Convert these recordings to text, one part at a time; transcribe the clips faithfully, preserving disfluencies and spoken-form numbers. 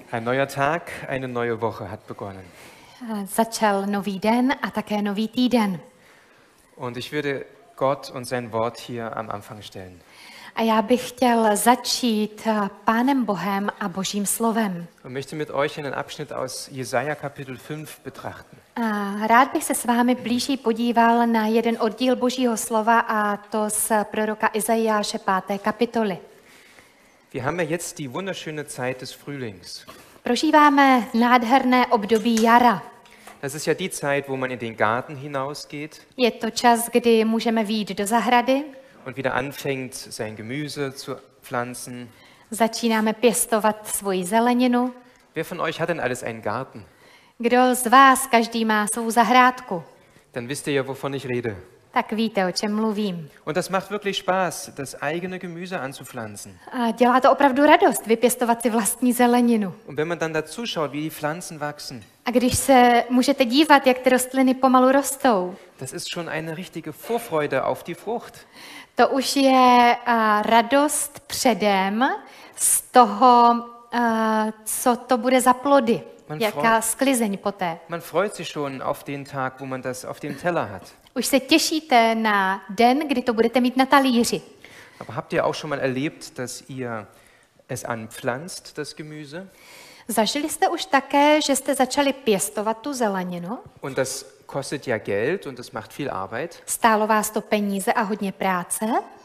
Ein neuer Tag, eine neue Woche hat begonnen. Začal nový den a také nový týden. Und ich würde Gott und sein Wort hier am Anfang stellen. A já bych chtěl začít Pánem Bohem a Božím slovem. Und möchte mit euch einen Abschnitt aus Jesaja Kapitel fünf betrachten. A rád bych se s vámi blíže podíval na jeden oddíl Božího slova, a to z proroka Izajáše páté kapitoly. Wir haben ja jetzt die wunderschöne Zeit des Frühlings. Prožíváme nádherné období jara. Das ist ja die Zeit, wo man in den Garten hinausgeht Je to čas, kdy můžeme vyjít do zahrady, und wieder anfängt, sein Gemüse zu pflanzen. začínáme pěstovat svoji zeleninu. Wer von euch hat denn alles einen Garten? Kdo z vás, každý má svou zahrádku, Dann wisst ihr ja, wovon ich rede. tak víte, o čem mluvím. Und das macht wirklich Spaß, das eigene Gemüse anzupflanzen. A dělá to opravdu radost vypěstovat si vlastní zeleninu. Und wenn man dann dazu schaut, wie die Pflanzen wachsen, A když se můžete dívat, jak ty rostliny pomalu rostou, das ist schon eine richtige Vorfreude auf die Frucht. to už je a, radost předem z toho, a, co to bude za plody, Man jaká sklizeň poté. Man freut sich schon auf den Tag, wo man das auf dem Teller hat. Už se těšíte na den, kdy to budete mít na talíři. Aber habt ihr auch schon mal erlebt, dass ihr es anpflanzt, das Gemüse? Zažili jste už také, že jste začali pěstovat tu zeleninu? Und das kostet ja Geld und das macht viel Arbeit. Stálo vás to peníze a hodně práce?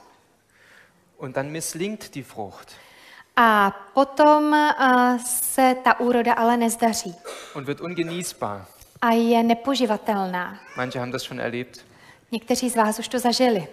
Und dann misslingt die Frucht A potom a, se ta úroda ale nezdaří und wird ungenießbar. a je nepoživatelná. Manche haben das schon erlebt. Někteří z vás už to zažili.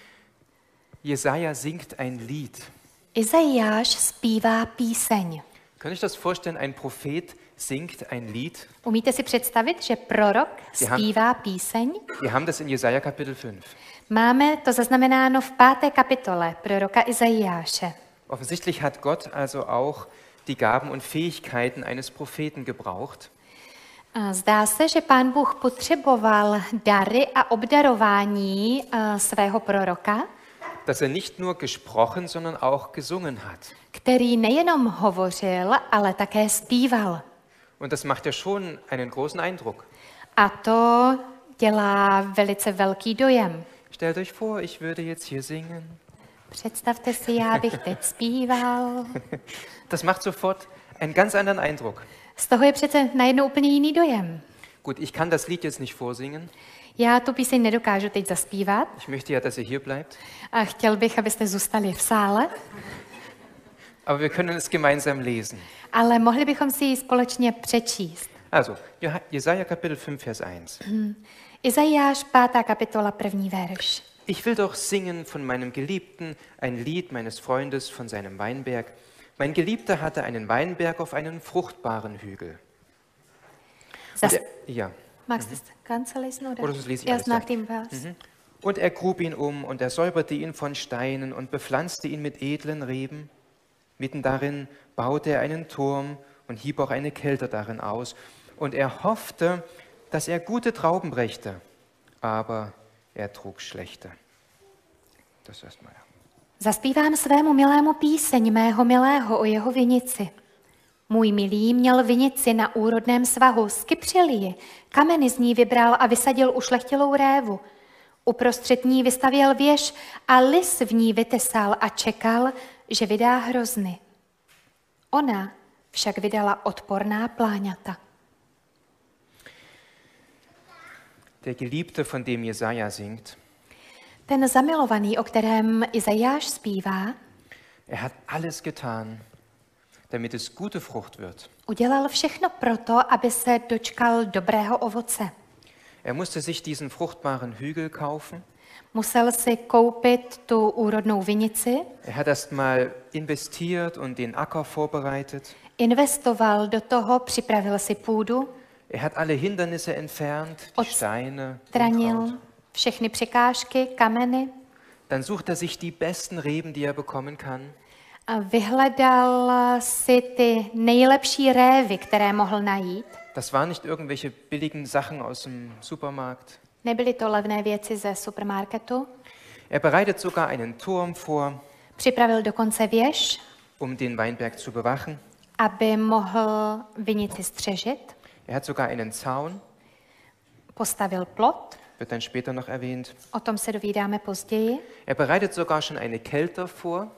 Jesaja singt ein Lied. Izajáš zpívá píseň. Könnt ihr euch das vorstellen, ein Prophet singt ein Lied? Umíte si představit, že prorok zpívá píseň? Wir haben das in Jesaja Kapitel fünf. Máme to zaznamenáno v páté kapitole proroka Izajáše. Offensichtlich hat Gott also auch die Gaben und Fähigkeiten eines Propheten gebraucht. A zdá se, že Pán Bůh potřeboval dary a obdarování a, svého proroka, Dass er nicht nur gesprochen, sondern auch gesungen hat. který nejenom hovořil, ale také zpíval. Und das macht ja schon einen großen Eindruck. A to dělá velice velký dojem. Stellt euch vor, ich würde jetzt hier singen. Představte si, já bych teď zpíval. Das macht sofort einen ganz anderen Eindruck. Z toho je přece najednou úplně jiný dojem. Gut, ich kann das Lied jetzt nicht vorsingen. Já tu píseň nedokážu teď zaspívat Ich möchte ja, dass ihr hier bleibt. a chtěl bych, abyste zůstali v sále, Aber wir können es gemeinsam lesen. ale mohli bychom si ji společně přečíst. Also, Jesaja Kapitel fünf, Vers eins. Izajáš, pátá kapitola, první verš. Ich will doch singen von meinem Geliebten, ein Lied meines Freundes von seinem Weinberg. Mein Geliebter hatte einen Weinberg auf einem fruchtbaren Hügel. Zas... Und er, ja. Magst du es ganz lesen? Oder, Oder das lese ich erst alles, nach ja. dem Vers? Mhm. Und er grub ihn um und er säuberte ihn von Steinen und bepflanzte ihn mit edlen Reben. Mitten darin baute er einen Turm und hieb auch eine Kelter darin aus. Und er hoffte, dass er gute Trauben brächte, aber er trug schlechte. Das erstmal. Zaspívám svému milému píseň mého milého o jeho vinici. Můj milý měl vinici na úrodném svahu, skypřil ji, kameny z ní vybral a vysadil ušlechtilou révu. Uprostřed ní vystavěl věž a lis v ní vytesal a čekal, že vydá hrozny. Ona však vydala odporná pláňata. Der Geliebte, von dem Jesaja singt, Ten zamilovaný, o kterém Izajáš zpívá, er hat alles getan, damit es gute Frucht wird. udělal všechno proto, aby se dočkal dobrého ovoce. Er musste sich diesen fruchtbaren Hügel kaufen. Musel si koupit tu úrodnou vinici, Er hat erst mal investiert und den Acker vorbereitet. investoval do toho, připravil si půdu, Er hat alle Hindernisse entfernt, die Od- Steine, tranil Unkraut. všechny překážky, kameny Dann sucht er sich die besten Reben, die er bekommen kann. a vyhledal si ty nejlepší révy, které mohl najít. Das waren nicht irgendwelche billigen Sachen aus dem Supermarkt. Nebyly to levné věci ze supermarketu. Er bereitet sogar einen Turm vor, Připravil dokonce věž, um den Weinberg zu bewachen. aby mohl vinici střežit. Er hat sogar einen Zaun, Postavil plot, wird dann später noch erwähnt. o tom se dovídáme později. Er bereitet sogar schon eine Kelter vor.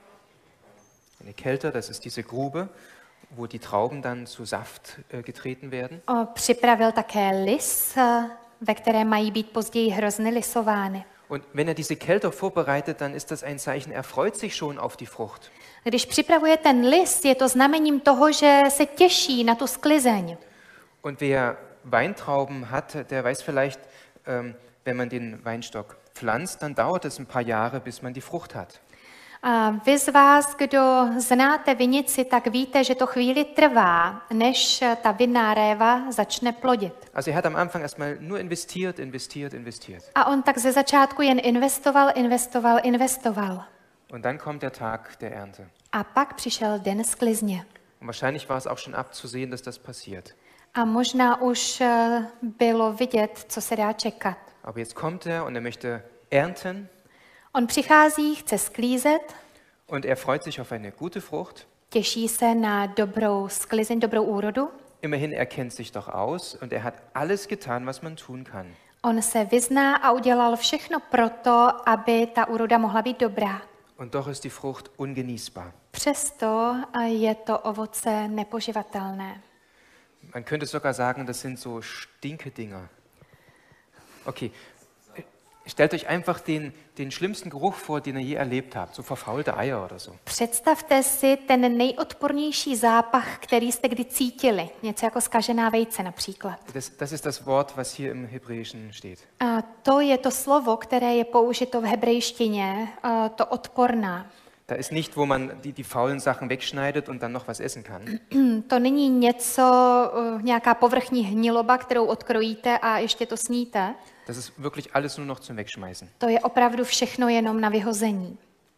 Eine Kelter, das ist diese Grube, wo die Trauben dann zu Saft äh, getreten werden. O, připravil také lis, eh, ve které mají být později hrozny lisovány. Und wenn er diese Kelter vorbereitet, dann ist das ein Zeichen, er freut sich schon auf die Frucht. Když připravuje ten list, je to znamením toho, že se těší na tu sklizeň. Und wer Weintrauben hat, der weiß vielleicht, ähm, wenn man den Weinstock pflanzt, dann dauert es ein paar Jahre, bis man die Frucht hat. A vy z vás, kdo znáte vinici, tak víte, že to chvíli trvá, než ta vinná réva začne plodit. Also er hat am Anfang erstmal nur investiert, investiert, investiert. A on tak ze začátku jen investoval, investoval, investoval. Und dann kommt der Tag der Ernte. A pak přišel den sklizně. Und wahrscheinlich war es auch schon abzusehen, dass das passiert. A možná už eh, bylo vidět, co se dá čekat. Aber jetzt kommt er und er möchte ernten On přichází, chce sklízet, und er freut sich auf eine gute Frucht. těší se na dobrou sklizeň, dobrou úrodu. Immerhin, er kennt sich doch aus und er hat alles getan, was man tun kann. On se vyzná a udělal všechno proto, aby ta úroda mohla být dobrá. Und doch ist die Frucht ungenießbar. Přesto eh, je to ovoce nepoživatelné. Man könnte sogar sagen, das sind so Stinkedinger. Okay, stellt euch einfach den, den schlimmsten Geruch vor, den ihr je erlebt habt, so verfaulte Eier oder so. Představte si ten nejodpornější zápach, který jste kdy cítili. Něco jako zkažená vejce například. Das, das ist das Wort, was hier im Hebräischen steht. A to je to slovo, které je použito v hebrejštině, a to odporná. Da ist nicht, wo man die, die faulen Sachen wegschneidet und dann noch was essen kann. To není něco, eh, nějaká povrchní hniloba, kterou odkrojíte a ještě to sníte. Das ist wirklich alles nur noch zum Wegschmeißen. To je opravdu všechno jenom na vyhození.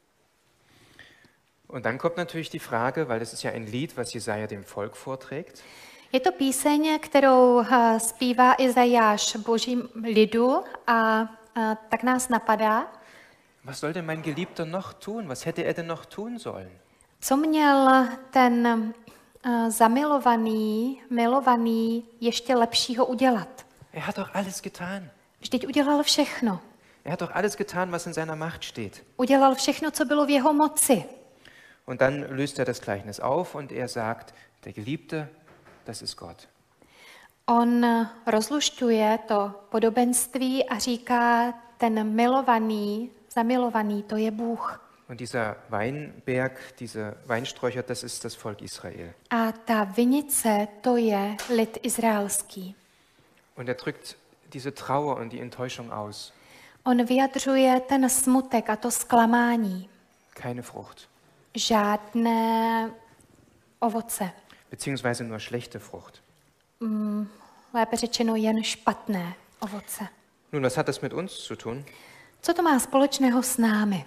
Und dann kommt natürlich die Frage, weil das ist ja ein Lied, was Jesaja dem Volk vorträgt. Je to píseň, kterou eh, zpívá Izajáš božím lidu a eh, tak nás napadá, Was soll denn mein Geliebter noch tun? Was hätte er denn noch tun sollen? co měl ten eh, zamilovaný, milovaný ještě lepšího udělat. Er hat doch alles getan. Vždyť udělal všechno. Er hat doch alles getan, was in seiner Macht steht. Udělal všechno, co bylo v jeho moci. Und dann löst er das Gleichnis auf und er sagt, der Geliebte, das ist Gott. On rozlušťuje to podobenství a říká, ten milovaný, zamilovaný, to je Bůh. Und dieser Weinberg, diese Weinsträucher, das ist das Volk Israel. A ta vinice, to je lid izraelský. Und er drückt diese Trauer und die Enttäuschung aus. On vyjadřuje ten smutek a to zklamání. Keine Frucht, Žádné ovoce. beziehungsweise nur schlechte Frucht. Lépe řečeno jen špatné ovoce. Nun, was hat das mit uns zu tun? Co to má společného s námi?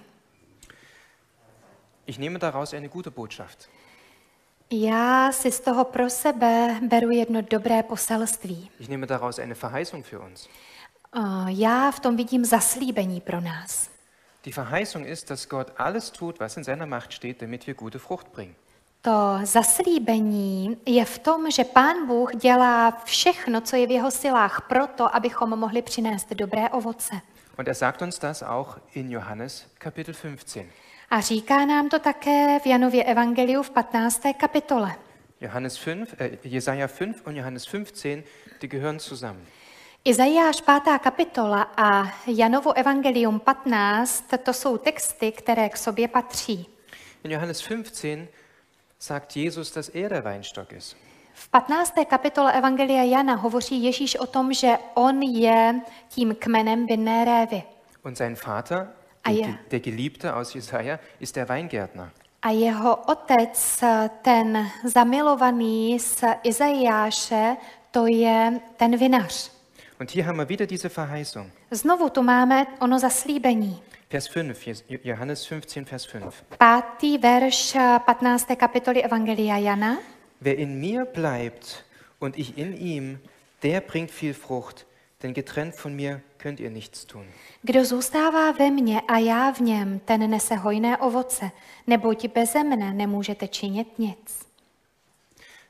Ich nehme daraus eine gute Botschaft. Já si z toho pro sebe beru jedno dobré poselství. Ich nehme daraus eine Verheißung für uns. Uh, Já v tom vidím zaslíbení pro nás. Die Verheißung ist, dass Gott alles tut, was in seiner Macht steht, damit wir gute Frucht bringen. To zaslíbení je v tom, že Pán Bůh dělá všechno, co je v jeho silách, proto, abychom mohli přinést dobré ovoce. Und er sagt uns das auch in Johannes Kapitel fünfzehn. A říká nám to také v Janově evangeliu v patnácté kapitole. Johannes fünf, äh, Jesaja fünf und Johannes fünfzehn, die gehören zusammen. Izajáš pátá kapitola a Janovo evangelium patnáct, to jsou texty, které k sobě patří. In Johannes fünfzehn sagt Jesus, dass er der Weinstock ist. V patnácté kapitole evangelia Jana hovoří Ježíš o tom, že on je tím kmenem vinné révy. Und sein Vater, Ah, der, ja. der Geliebte aus Jesaja, ist der Weingärtner. A jeho otec, ten zamilovaný z Izajáše, to je ten vinař. Und hier haben wir wieder diese Verheißung. Znovu tu máme ono zaslíbení. Vers fünf, Jes- Johannes fünfzehn, Vers fünf. Pátý verš patnácté kapitoly evangelia Jana. Wer in mir bleibt und ich in ihm, der bringt viel Frucht, denn getrennt von mir könnt ihr nichts tun. Kdo zůstává ve mně a já v něm, ten nese hojné ovoce, neboť beze mne nemůžete činit nic.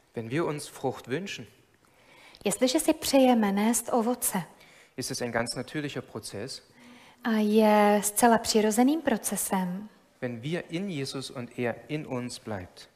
Wenn wir uns Frucht wünschen, Jestliže si přejeme nést ovoce, ist es ein ganz natürlicher Prozess. a je zcela přirozeným procesem. Wenn wir in Jesus und er in uns bleibt.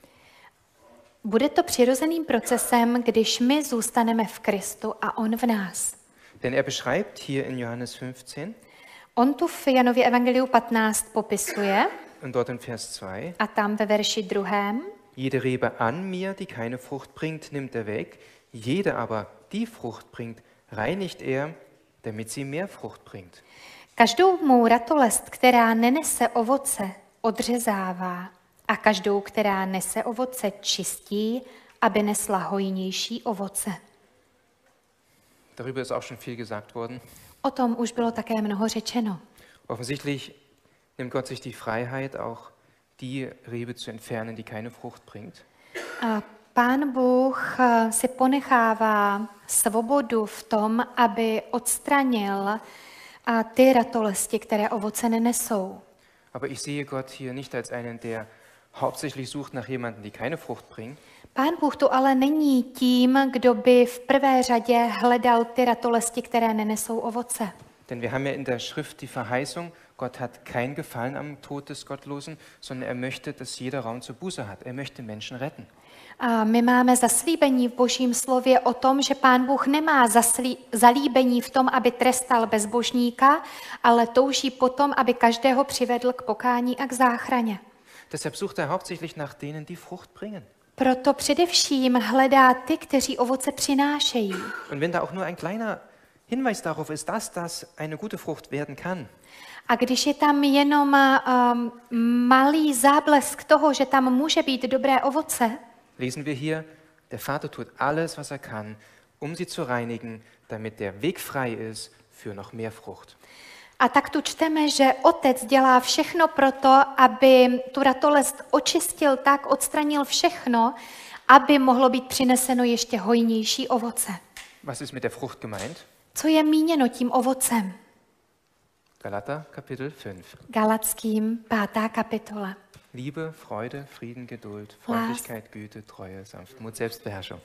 Bude to přirozeným procesem, když my zůstaneme v Kristu a on v nás. Denn er beschreibt hier in Johannes fünfzehn On tu v Janově evangeliu patnáct popisuje, und dort in Vers zwei, a tam ve verši druhém, jede Rebe an mir, die keine Frucht bringt, nimmt er weg, jede aber, die Frucht bringt, reinigt er, damit sie mehr Frucht bringt. každou mou ratolest, která nenese ovoce, odřezává a každou, která nese ovoce, čistí, aby nesla hojnější ovoce. Darüber ist auch schon viel gesagt worden. O tom už bylo také mnoho řečeno. Offensichtlich nimmt Gott sich die Freiheit, auch die Rebe zu entfernen, die keine Frucht bringt. A Pán Bůh eh, si ponechává svobodu v tom, aby odstranil a ty ratolesti, které ovoce nenesou. Aber ich sehe Gott hier nicht als einen, der hauptsächlich sucht nach jemandem, die keine Frucht bringt, Pán Bůh tu ale není tím, kdo by v prvé řadě hledal ty ratolesti, které nenesou ovoce. denn wir haben ja in der Schrift die Verheißung, Gott hat kein Gefallen am Tod des Gottlosen, sondern er möchte, dass jeder Raum zur Buße hat. Er möchte Menschen retten. A my máme zaslíbení v Božím slově o tom, že Pán Bůh nemá zaslí, zalíbení v tom, aby trestal bezbožníka, ale touží potom, aby každého přivedl k pokání a k záchraně. Deshalb sucht er hauptsächlich nach denen, die Frucht bringen. Proto především hledá ty, kteří ovoce přinášejí. Und wenn da auch nur ein kleiner Hinweis darauf ist, dass das eine gute Frucht werden kann, A když je tam jenom um, malý záblesk toho, že tam může být dobré ovoce, lesen wir hier, der Vater tut alles, was er kann, um sie zu reinigen, damit der Weg frei ist für noch mehr Frucht. a tak tu čteme, že otec dělá všechno proto, aby tu ratolest očistil tak, odstranil všechno, aby mohlo být přineseno ještě hojnější ovoce. Was ist mit der Frucht gemeint? Co je míněno tím ovocem? Galater, Kapitel fünf. Galackým pátá kapitola. Liebe, Freude, Frieden, Geduld, Freundlichkeit, Güte, Treue, Sanftmut, Selbstbeherrschung.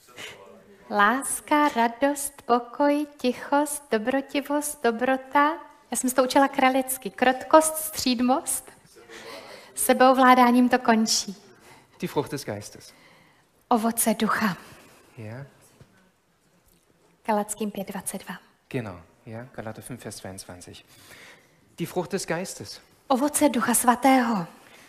Láska, radost, pokoj, tichost, dobrotivost, dobrota. Já jsem se to učila kralicky. Krotkost, střídmost. Sebeovládáním to končí. Die Frucht des Geistes. Ovoce ducha. Ja, Galackým pět dvacet dva. genau. Ja, Galater fünf, Vers zweiundzwanzig. Die Frucht des Geistes. Ovoce ducha svatého.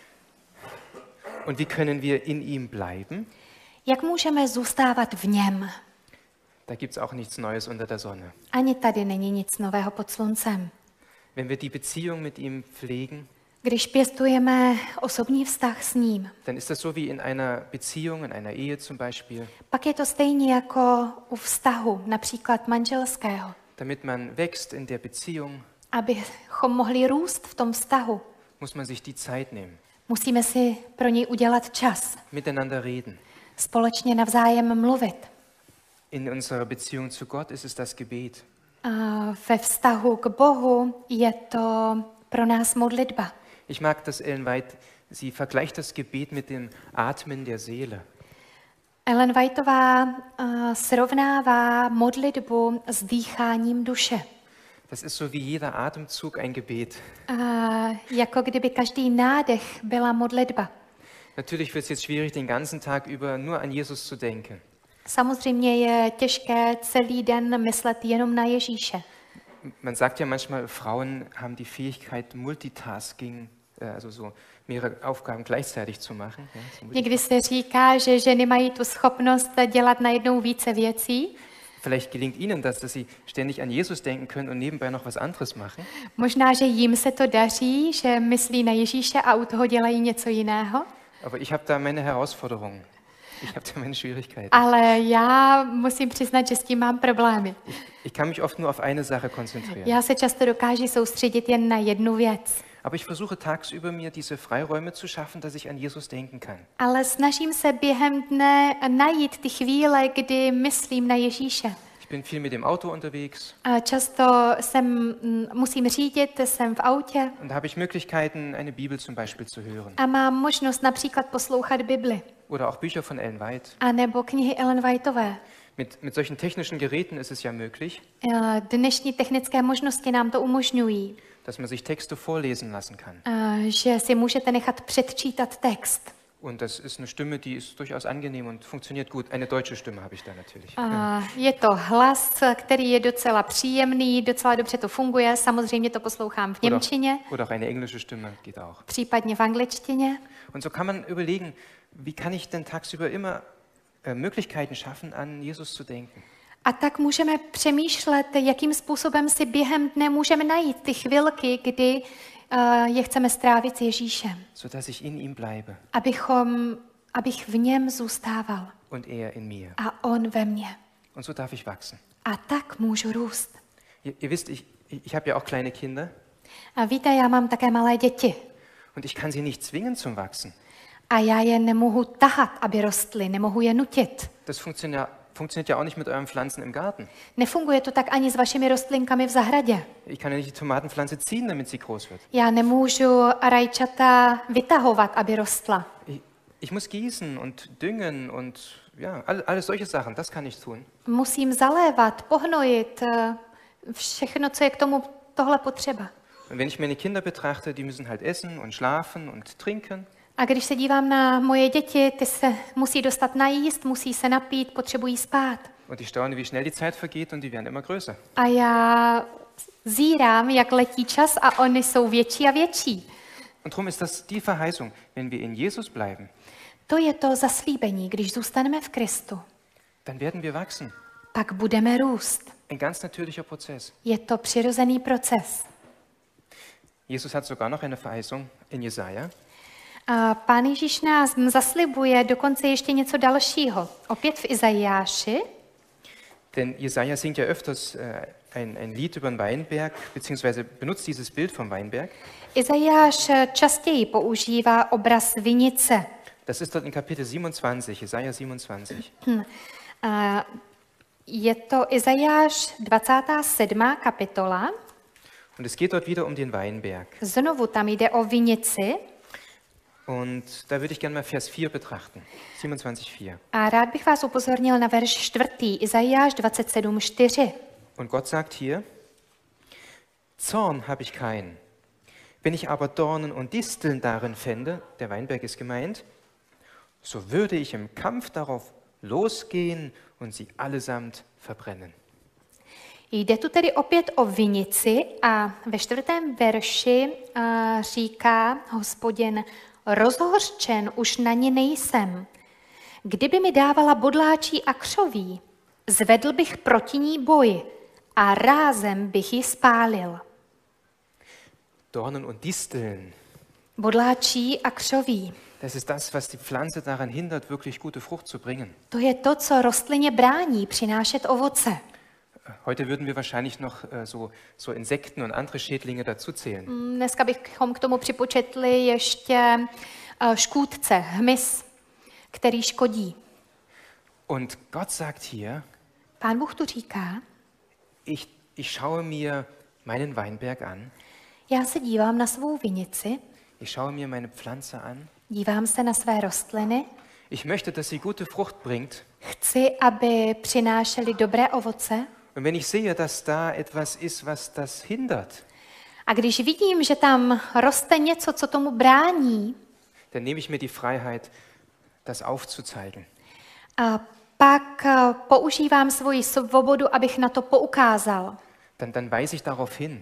Und wie können wir in ihm bleiben? Jak můžeme zůstávat v něm? Da gibt es auch nichts Neues unter der Sonne. Ani tady není nic nového pod sluncem. Wenn wir die Beziehung mit ihm pflegen, Když pěstujeme osobní vztah s ním, dann ist das so wie in einer Beziehung, in einer Ehe zum Beispiel. pak je to stejně jako u vztahu, například manželského. Damit man wächst in der Beziehung, Abychom mohli růst v tom vztahu, muss man sich die Zeit nehmen, musíme si pro něj udělat čas, miteinander reden. společně navzájem mluvit. In unserer Beziehung zu Gott ist es das Gebet. A ve vztahu k Bohu je to pro nás modlitba. Ich mag das Ellen White, sie vergleicht das Gebet mit dem Atmen der Seele. Ellen Whiteová uh, srovnává modlitbu s dýcháním duše. Das ist so wie jeder Atemzug ein Gebet. Uh, jako kdyby každý nádech byla modlitba. Natürlich wird es jetzt schwierig, den ganzen Tag über nur an Jesus zu denken. Samozřejmě je těžké celý den myslet jenom na Ježíše. Man sagt ja manchmal, Frauen haben die Fähigkeit, Multitasking, äh, also so mehrere Aufgaben gleichzeitig zu machen. Ja, so multi- Někdy se říká, že ženy mají tu schopnost dělat najednou více věcí. Vielleicht gelingt ihnen das, dass sie ständig an Jesus denken können und nebenbei noch was anderes machen. Možná, že jim se to daří, že myslí na Ježíše a u toho dělají něco jiného. Aber ich habe da meine Herausforderungen. Ich habe da meine Schwierigkeiten. Ale já musím přiznat, že s tím mám problémy. Ich kann mich oft nur auf eine Sache konzentrieren. Já se často dokážu soustředit jen na jednu věc. Aber ich versuche tagsüber mir diese Freiräume zu schaffen, dass ich an Jesus denken kann. Ale snažím se během dne najít ty chvíle, kdy myslím na Ježíše. Ich bin viel mit dem Auto unterwegs. A často jsem, mm, musím řídit, jsem v autě Und da habe ich Möglichkeiten, eine Bibel zum Beispiel zu hören. a mám možnost například poslouchat Bibli Oder auch Bücher von Ellen White. a nebo knihy Ellen Whiteové. Mit, mit solchen technischen Geräten ist es ja möglich, Eh, Dnešní technické možnosti nám to umožňují, dass man sich Texte vorlesen lassen kann. eh, že si můžete nechat předčítat text. Und das ist eine Stimme, die ist durchaus angenehm und funktioniert gut. Eine deutsche Stimme habe ich da natürlich. A je to hlas, který je docela příjemný, docela dobře to funguje. Samozřejmě to poslouchám v Oder, němčině, oder auch eine englische Stimme geht auch. případně v angličtině. Und so kann man überlegen, wie kann ich denn tagsüber immer äh, Möglichkeiten schaffen, an Jesus zu denken. A tak můžeme přemýšlet, jakým způsobem si během dne můžeme najít ty chvilky, kdy uh, je chceme strávit s Ježíšem, Sodass ich in ihm bleibe abychom, abych v něm zůstával und er in mir. a on ve mně. Und so darf ich wachsen. A tak můžu růst. Ihr, ihr wisst, ich, ich habe ja auch kleine Kinder A víte, já mám také malé děti und ich kann sie nicht zwingen zum Wachsen. a já je nemohu tahat, aby rostly, nemohu je nutit. Das funktioniert ja, funktioniert ja auch nicht mit euren Pflanzen im Garten. Nefunguje to tak ani s vašimi rostlinkami v zahradě. Ich kann ja nicht die Tomatenpflanze ziehen, damit sie groß wird. Já nemůžu rajčata vytahovat, aby rostla. Ich, ich muss gießen und düngen und ja, all, alles solche Sachen, das kann ich tun. Musím zalévat, pohnojit, eh, všechno, co je k tomu tohle potřeba. Und wenn ich meine Kinder betrachte, die müssen halt essen und schlafen und trinken. A když se dívám na moje děti, ty se musí dostat najíst, musí se napít, potřebují spát. Und ich staune, wie schnell die Zeit vergeht und die werden immer größer. A já zírám, jak letí čas a oni jsou větší a větší. Und darum ist das die Verheißung, wenn wir in Jesus bleiben, To je to zaslíbení, když zůstaneme v Kristu, dann werden wir wachsen. pak budeme růst. Ein ganz natürlicher Prozess. Je to přirozený proces. Jesus hat sogar noch eine Verheißung in Jesaja. A Pán Ježíš nás zaslibuje dokonce ještě něco dalšího. Opět v Izajáši. Denn Jesaja singt ja öfters äh, ein, ein Lied über den Weinberg, beziehungsweise benutzt dieses Bild vom Weinberg. Izajáš častěji používá obraz vinice. Das ist dort in Kapitel siebenundzwanzig, Jesaja siebenundzwanzig. Hm. A je to Izajáš dvacátá sedmá kapitola. Und es geht dort wieder um den Weinberg. Znovu tam jde o vinici. Und da würde ich gerne mal Vers vier betrachten. siebenundzwanzig vier. A rád bych vás upozornil na verš čtvrtý, Izajáš dvacet sedm čtyři. Und Gott sagt hier, Zorn habe ich keinen. Wenn ich aber Dornen und Disteln darin fände, der Weinberg ist gemeint, so würde ich im Kampf darauf losgehen und sie allesamt verbrennen. Jde tu tedy opět o vinici a ve čtvrtém verši uh, říká Hospodin, rozhořčen už na ní nejsem. Kdyby mi dávala bodláčí a křoví, zvedl bych proti ní boj a rázem bych ji spálil. Dornen und Disteln, Bodláčí a křoví. das ist das, was die Pflanze daran hindert, wirklich gute Frucht zu bringen. To je to, co rostlině brání přinášet ovoce. Heute würden wir wahrscheinlich noch äh, so, so Insekten und andere Schädlinge dazu zählen. Dneska bychom k tomu připočetli ještě uh, škůdce, hmyz, který škodí. Und Gott sagt hier, Pán Bůh tu říká, ich, ich schaue mir meinen Weinberg an, já se dívám na svou vinici, ich schaue mir meine Pflanze an, dívám se na své rostliny, ich möchte, dass sie gute Frucht bringt. chci, aby přinášely dobré ovoce. Und wenn ich sehe, dass da etwas ist, was das hindert, A když vidím, že tam roste něco, co tomu brání, dann nehme ich mir die Freiheit, das aufzuzeigen. a pak uh, používám svoji svobodu, abych na to poukázal. Dann, dann weise ich darauf hin.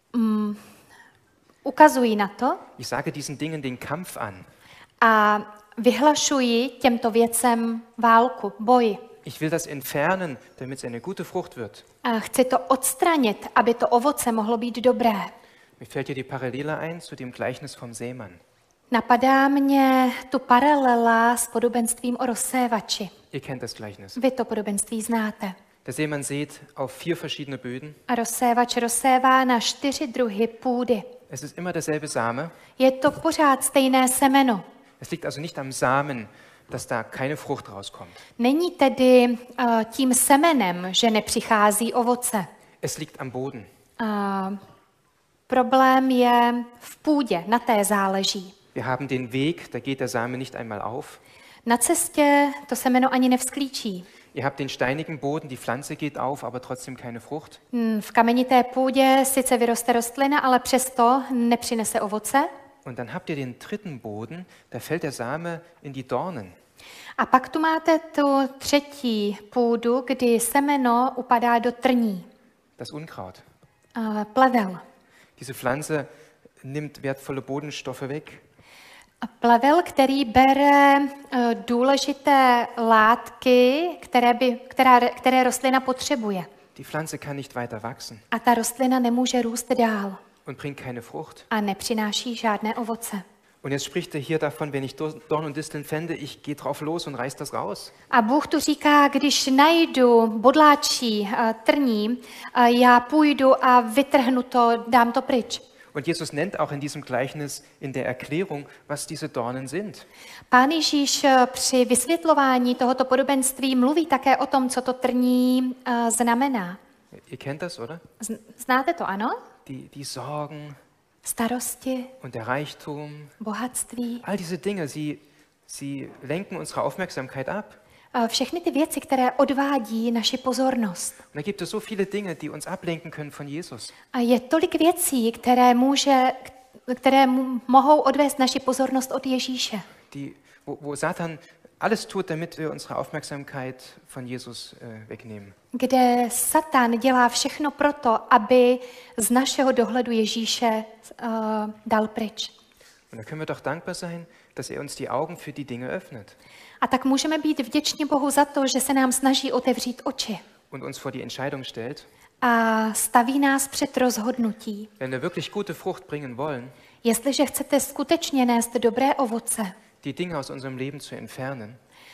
Ukazuji na to Ich sage diesen Dingen den Kampf an. a vyhlašuji těmto věcem válku, boj. Ich will das entfernen, damit es eine gute Frucht wird. A chci to odstranit, aby to ovoce mohlo být dobré. Mir fällt hier die Parallele ein zu dem Gleichnis vom Seemann. Napadá mě tu paralela s podobenstvím o rozsévači. Ihr kennt das Gleichnis. Vy to podobenství znáte. Der Seemann sät auf vier verschiedene Böden. A rozsévač rozsévá na čtyři druhy půdy. Es ist immer derselbe Same. Je to pořád stejné semeno. Es liegt also nicht am Samen, dass da keine Frucht rauskommt. Není tedy uh, tím semenem, že nepřichází ovoce. Es liegt am Boden. Uh, problém je v půdě, na té záleží. Wir haben den Weg, da geht der Same nicht einmal auf. Na cestě to semeno ani nevzklíčí. Ihr habt den steinigen Boden, die Pflanze geht auf, aber trotzdem keine Frucht. V kamenité půdě sice vyroste rostlina, ale přesto nepřinese ovoce. Und dann habt ihr den dritten Boden, da fällt der Same in die Dornen. A pak tu máte tu třetí půdu, kdy semeno upadá do trní, Das Unkraut. uh, plevel. Diese Pflanze nimmt wertvolle Bodenstoffe weg. A plevel, který bere uh, důležité látky, které, by, která, které rostlina potřebuje. Die Pflanze kann nicht weiter wachsen A ta rostlina nemůže růst dál und bringt keine Frucht. a nepřináší žádné ovoce. Und jetzt spricht er hier davon, wenn ich Dorn und Disteln fände, ich gehe drauf los und reiß das raus. A Bůh tu říká, když najdu bodláčí uh, trní, uh, já půjdu a vytrhnu to, dám to pryč. Und Jesus nennt auch in diesem Gleichnis in der Erklärung, was diese Dornen sind. Pán Ježíš uh, při vysvětlování tohoto podobenství mluví také o tom, co to trní uh, znamená. Ihr kennt das, oder? Z- Znáte to, ano? Die, die Sorgen Starosti, und der Reichtum, bohatství, all diese Dinge, sie, sie lenken unsere Aufmerksamkeit ab. uh, všechny ty věci, které odvádí naši pozornost. Und da gibt es so viele Dinge, die uns ablenken können von Jesus. A je tolik věcí, které, může, které mu- mohou odvést naši pozornost od Ježíše. Die, wo, wo Satan alles tut, damit wir unsere Aufmerksamkeit von Jesus äh, wegnehmen. Kde Satan dělá všechno proto, aby z našeho dohledu Ježíše uh, dal pryč. Und da können wir doch dankbar sein, dass er uns die Augen für die Dinge öffnet A tak můžeme být vděční Bohu za to, že se nám snaží otevřít oči und uns vor die Entscheidung stellt, a staví nás před rozhodnutí. wenn wir wirklich gute Frucht bringen wollen, Jestliže chcete skutečně nést dobré ovoce die Dinge aus unserem Leben zu entfernen,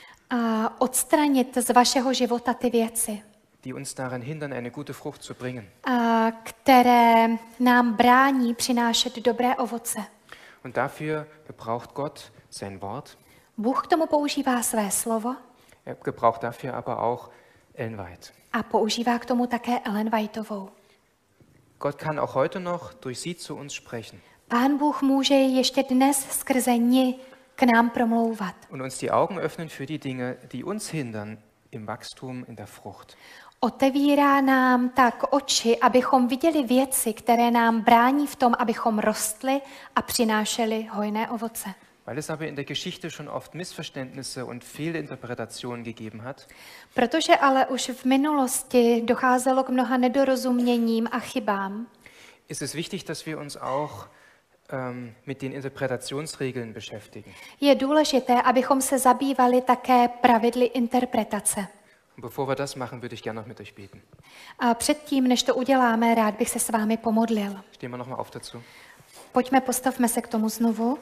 a odstranit z vašeho života ty věci, die uns daran hindern, eine gute Frucht zu bringen. a které nám brání přinášet dobré ovoce. Und dafür gebraucht Gott sein Wort. Bůh k tomu používá své slovo Er gebraucht dafür aber auch Ellen White. a používá k tomu také Ellen Whiteovou. Gott kann auch heute noch durch sie zu uns sprechen Pán Bůh může ještě dnes skrze ní k nám promlouvat. und uns die Augen öffnen für die Dinge, die uns hindern im Wachstum, in der Frucht. Otevírá nám tak oči, abychom viděli věci, které nám brání v tom, abychom rostli a přinášeli hojné ovoce. Weil es aber in der Geschichte schon oft Missverständnisse und Fehlinterpretationen gegeben hat, Protože ale už v minulosti docházelo k mnoha nedorozuměním a chybám, ist es wichtig, dass wir uns auch ähm, mit den Interpretationsregeln beschäftigen. je důležité, abychom se zabývali také pravidly interpretace. Und bevor wir das machen, würde ich gerne noch mit euch beten. A předtím, než to uděláme, rád bych se s vámi pomodlil. Stehen wir nochmal auf dazu. Pojďme, postavme se k tomu znovu.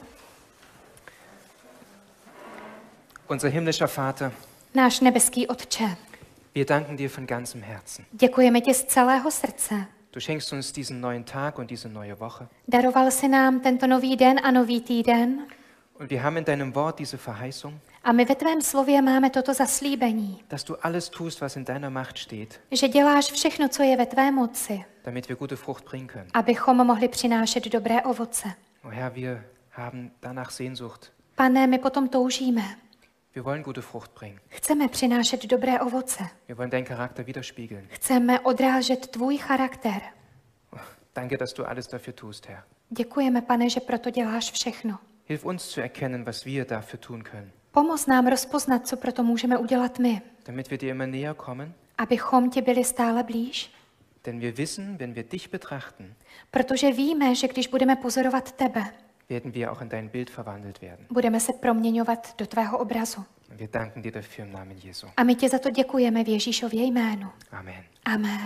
Unser himmlischer Vater, Náš nebeský Otče, wir danken dir von ganzem Herzen. děkujeme ti z celého srdce. Du schenkst uns diesen neuen Tag und diese neue Woche. Daroval si nám tento nový den a nový týden Und wir haben in deinem Wort diese Verheißung, a my ve tvém slově máme toto zaslíbení, dass du alles tust, was in deiner Macht steht, že děláš všechno, co je ve tvé moci, damit wir gute Frucht bringen können. abychom mohli přinášet dobré ovoce. Oh Herr, wir haben danach Sehnsucht. Pane, my potom toužíme. Wir wollen gute Frucht bringen. Chceme přinášet dobré ovoce. Wir wollen deinen Charakter widerspiegeln. Chceme odrážet tvůj charakter. Danke, dass du alles dafür tust, Herr. Děkujeme, Pane, že proto děláš všechno. Hilf uns zu erkennen, was wir dafür tun können, Pomoz nám rozpoznat, co proto můžeme udělat my, damit wir dir immer näher kommen. abychom ti byli stále blíž. Denn wir wissen, wenn wir dich betrachten, Protože víme, že když budeme pozorovat tebe, werden wir auch in dein Bild verwandelt werden. budeme se proměňovat do tvého obrazu. Und wir danken dir dafür im Namen Jesu. A my ti za to děkujeme v Ježíšově jménu. Amen. Amen.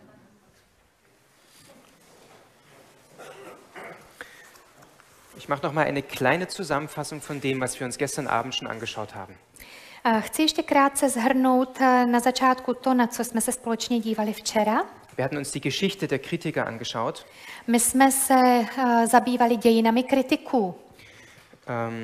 Ich mache noch mal eine kleine Zusammenfassung von dem, was wir uns gestern Abend schon angeschaut haben. A chci ještě krátce zhrnout eh, na začátku to, na co jsme se společně dívali včera. Wir hatten uns die Geschichte der Kritiker angeschaut. My jsme se eh, zabývali dějinami kritiků. Ähm,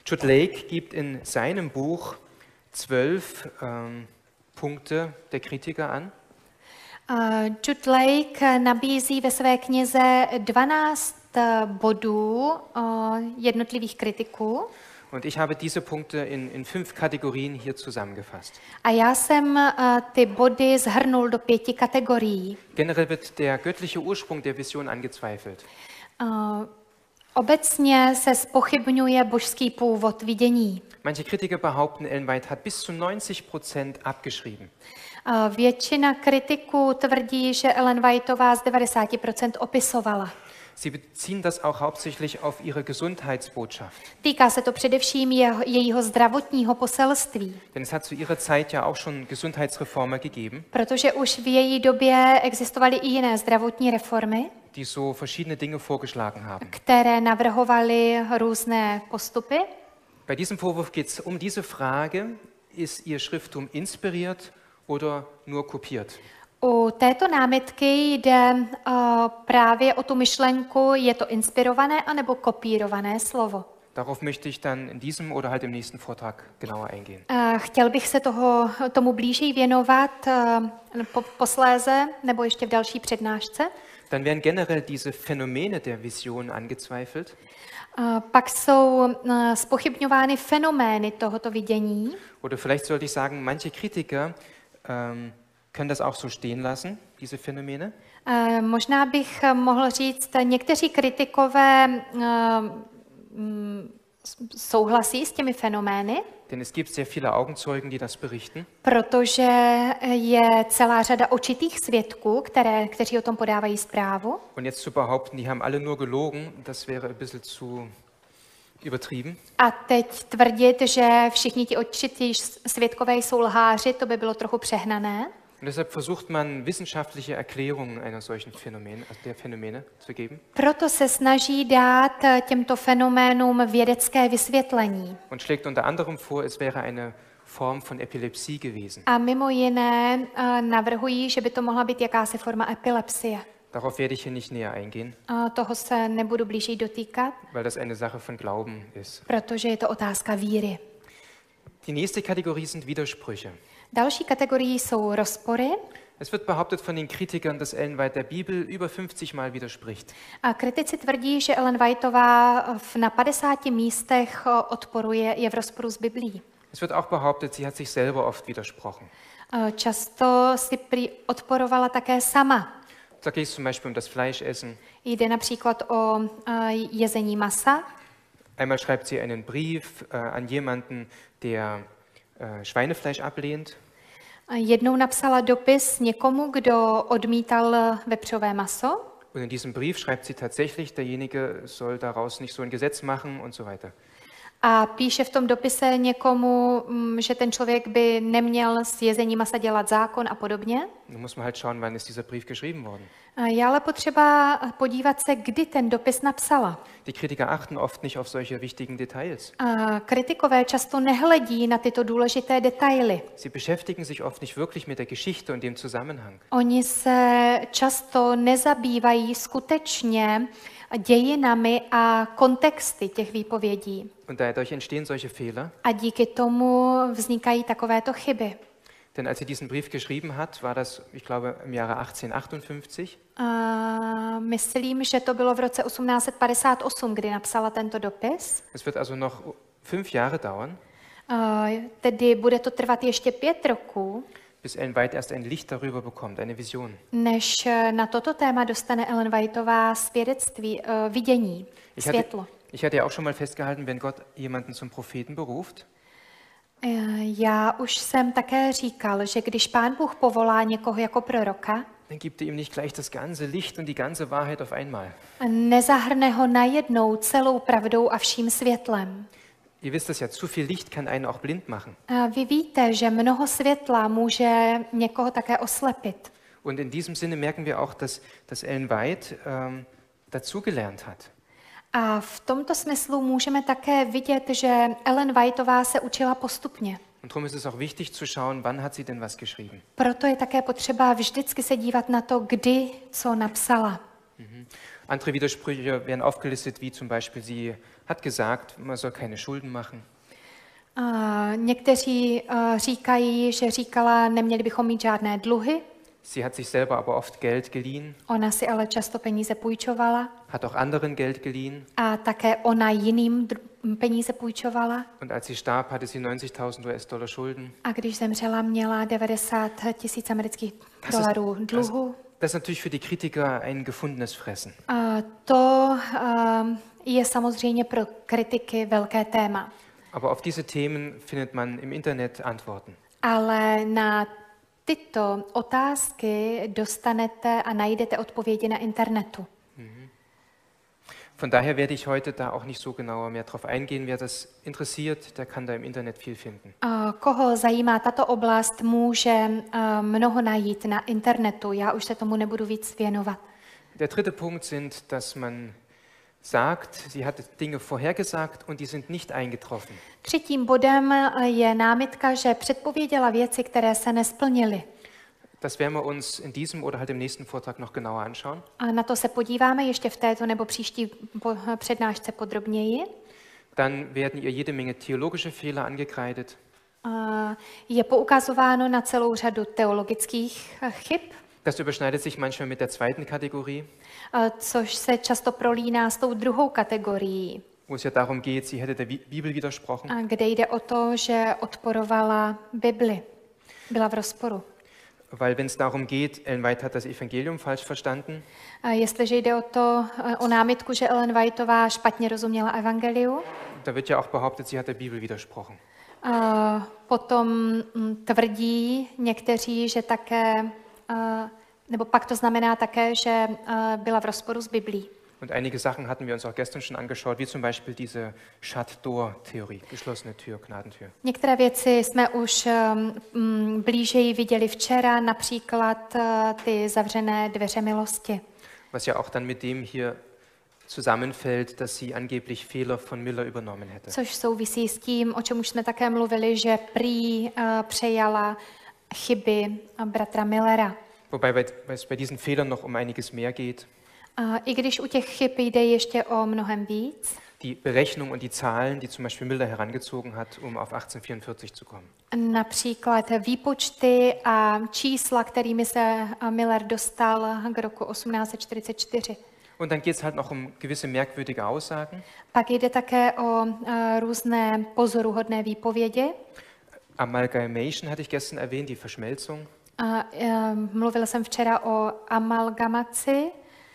Jude Lake gibt in seinem Buch zwölf ähm, Punkte der Kritiker an. Uh, Jude Lake nabízí ve své knize dvanáct bodů uh, jednotlivých kritiků. Und ich habe diese Punkte in, in fünf Kategorien hier zusammengefasst. A já jsem uh, ty body zhrnul do pěti kategorií. Generell wird der göttliche Ursprung der Vision angezweifelt. Uh, obecně se zpochybňuje božský původ vidění. Manche Kritiker behaupten, Ellen White hat bis zu neunzig Prozent abgeschrieben. Uh, většina kritiků tvrdí, že Ellen Whiteová z devadesát procent opisovala. Sie beziehen das auch hauptsächlich auf ihre Gesundheitsbotschaft. Týká se to především jeho, jejího zdravotního poselství. Denn es hat zu ihrer Zeit ja auch schon Gesundheitsreformer gegeben, Protože už v její době existovaly i jiné zdravotní reformy, die so verschiedene Dinge vorgeschlagen haben. které navrhovaly různé postupy. Bei diesem Vorwurf geht es um diese Frage, ist ihr Schrifttum inspiriert oder nur kopiert? U této námitky jde uh, právě o tu myšlenku, je to inspirované anebo kopírované slovo. Darauf möchte ich dann in diesem oder halt im nächsten Vortrag genauer eingehen. Uh, chtěl bych se toho, tomu blíže věnovat uh, po, posléze nebo ještě v další přednášce. Dann werden generell diese Phänomene der Vision angezweifelt. Uh, pak jsou uh, zpochybňovány fenomény tohoto vidění. Oder vielleicht sollte ich sagen, manche Kritiker ähm, können das auch so stehen lassen, diese Phänomene. Uh, možná bych mohl říct, někteří kritikové uh, mm, souhlasí s těmi fenomény, Denn es gibt sehr viele Augenzeugen, die das berichten. protože je celá řada očitých svědků, které, kteří o tom podávají zprávu. Und jetzt zu behaupten, die haben alle nur gelogen, das wäre ein bisschen zu übertrieben. A teď tvrdit, že všichni ti očití svědkové jsou lháři, to by bylo trochu přehnané. Und deshalb versucht man, wissenschaftliche Erklärungen einer solchen Phänomen, also der Phänomene zu geben. Proto se snaží dát těmto fenoménům vědecké vysvětlení. Und schlägt unter anderem vor, es wäre eine Form von Epilepsie gewesen. A mimo jiné eh, navrhují, že by to mohla být jakási forma epilepsie. Darauf werde ich hier nicht näher eingehen, A toho se nebudu blíže dotýkat, weil das eine Sache von Glauben ist. protože je to otázka víry. Die nächste Kategorie sind Widersprüche. Další kategorií jsou rozpory. Es wird behauptet von den Kritikern, dass Ellen White der Bibel über fünfzig Mal widerspricht. A kritici tvrdí, že Ellen Whiteová v- na padesáti místech eh, odporuje, je v rozporu s Biblií. Es wird auch behauptet, sie hat sich selber oft widersprochen. Eh, Často si prý odporovala také sama. Da geht es zum Beispiel um das Fleischessen. Jde například o eh, jezení masa. Einmal schreibt sie einen Brief äh, an jemanden, der äh, Schweinefleisch ablehnt. A jednou napsala dopis někomu, kdo odmítal vepřové maso. Und in diesem Brief schreibt sie tatsächlich, derjenige soll daraus nicht so ein Gesetz machen und so weiter. A píše v tom dopise někomu, mm, že ten člověk by neměl s jezením masa dělat zákon a podobně. Nun muss man halt schauen, wann ist dieser Brief geschrieben worden. A je ale potřeba podívat se, kdy ten dopis napsala. Die Kritiker achten oft nicht auf solche wichtigen Details. A kritikové často nehledí na tyto důležité detaily. Sie beschäftigen sich oft nicht wirklich mit der Geschichte und dem Zusammenhang. Oni se často nezabývají skutečně dějinami a kontexty těch výpovědí. Und dadurch entstehen solche Fehler. A díky tomu vznikají takovéto chyby. Denn als sie diesen Brief geschrieben hat, war das, ich glaube, im Jahre achtzehnhundertachtundfünfzig. A myslím, že to bylo v roce osmnáct set padesát osm, kdy napsala tento dopis. Es wird also noch fünf Jahre dauern, A tedy bude to trvat ještě pět roků, bis Ellen White erst ein Licht darüber bekommt, eine Vision. než na toto téma dostane Ellen Whiteová svědectví, uh, vidění, Ich hatte, světlo. ich hatte ja auch schon mal festgehalten, wenn Gott jemanden zum Propheten beruft, Eh, Já už jsem také říkal, že když Pán Bůh povolá někoho jako proroka, dann gibt er ihm nicht gleich das ganze Licht und die ganze Wahrheit auf einmal. nezahrne ho najednou celou pravdou a vším světlem. Ihr wisst es ja, zu viel Licht kann einen auch blind machen. A vy víte, že mnoho světla může někoho také oslepit. Und in diesem Sinne merken wir auch, dass, dass Ellen White ähm, dazugelernt hat. A v tomto smyslu můžeme také vidět, že Ellen Whiteová se učila postupně. Und darum ist es auch wichtig zu schauen, wann hat sie denn was geschrieben. Proto je také potřeba vždycky se dívat na to, kdy co napsala. Andere Widersprüche werden aufgelistet, wie zum Beispiel, sie hat gesagt, man soll keine Schulden machen. Uh, někteří uh, říkají, že říkala, neměli bychom mít žádné dluhy. Sie hat sich selber aber oft Geld geliehen, Ona si ale často peníze půjčovala hat auch anderen Geld geliehen. a také ona jiným dr- peníze půjčovala. Und als sie starb, hatte sie neunzigtausend U S-Dollar Schulden. A když zemřela, měla devadesát tisíc amerických Das ist- dolarů dluhu. Das ist natürlich für die Kritiker ein gefundenes Fressen. A to uh, je samozřejmě pro kritiky velké téma. Aber auf diese Themen findet man im Internet Antworten. Ale na tyto otázky dostanete a najdete odpovědi na internetu. Von daher werde ich heute da auch nicht so genauer mehr drauf eingehen. Wer das interessiert, der kann da im Internet viel finden. A koho zajímá tato oblast, může uh, mnoho najít na internetu. Já už se tomu nebudu víc věnovat. Der dritte Punkt sind, dass man sagt, sie hat Dinge vorhergesagt und die sind nicht eingetroffen. Třetím bodem je námitka, že předpověděla věci, které se nesplnily. Das werden wir uns in diesem oder halt im nächsten Vortrag noch genauer anschauen. A na to se podíváme ještě v této nebo příští po- přednášce podrobněji. Dann werden ihr jede Menge theologische Fehler angekreidet. A je poukazováno na celou řadu teologických eh, chyb, Das überschneidet sich manchmal mit der zweiten Kategorie, eh, což se často prolíná s tou druhou kategorií, wo es ja darum geht, sie hätte der Bi- Bibel widersprochen. a kde jde o to, že odporovala Bibli. Byla v rozporu. Weil wenn es darum geht, Ellen White hat das Evangelium falsch verstanden, A jestliže jde o to, eh, o námitku, že Ellen Whiteová špatně rozuměla evangeliu, da wird ja auch behauptet, sie hat der Bibel widersprochen. a potom mm, tvrdí někteří, že také, eh, nebo pak to znamená také, že eh, byla v rozporu s Biblí. Und einige Sachen hatten wir uns auch gestern schon angeschaut, wie zum Beispiel diese Shut-Door-Theorie, geschlossene Tür, Gnadentür. Některé věci jsme už um, blížeji viděli včera, například uh, ty zavřené dveře milosti. Was ja auch dann mit dem hier zusammenfällt, dass sie angeblich Fehler von Miller übernommen hätte. Což souvisí s tím, o čem už jsme také mluvili, že prý uh, přejala chyby uh, bratra Millera. Wobei bei- weil es bei diesen Fehlern noch um einiges mehr geht. Uh, I když u těch chyb jde ještě o mnohem víc, Die Berechnung und die Zahlen, die zum Beispiel Miller herangezogen hat, um auf achtzehnhundertvierundvierzig zu kommen. například výpočty a čísla, kterými se uh, Miller dostal k roku osmnáct set čtyřicet čtyři. Und dann geht es halt noch um gewisse merkwürdige Aussagen. Pak jde také o uh, různé pozoruhodné výpovědi. Amalgamation hatte ich gestern erwähnt, die Verschmelzung. A, e, mluvila jsem včera o amalgamaci,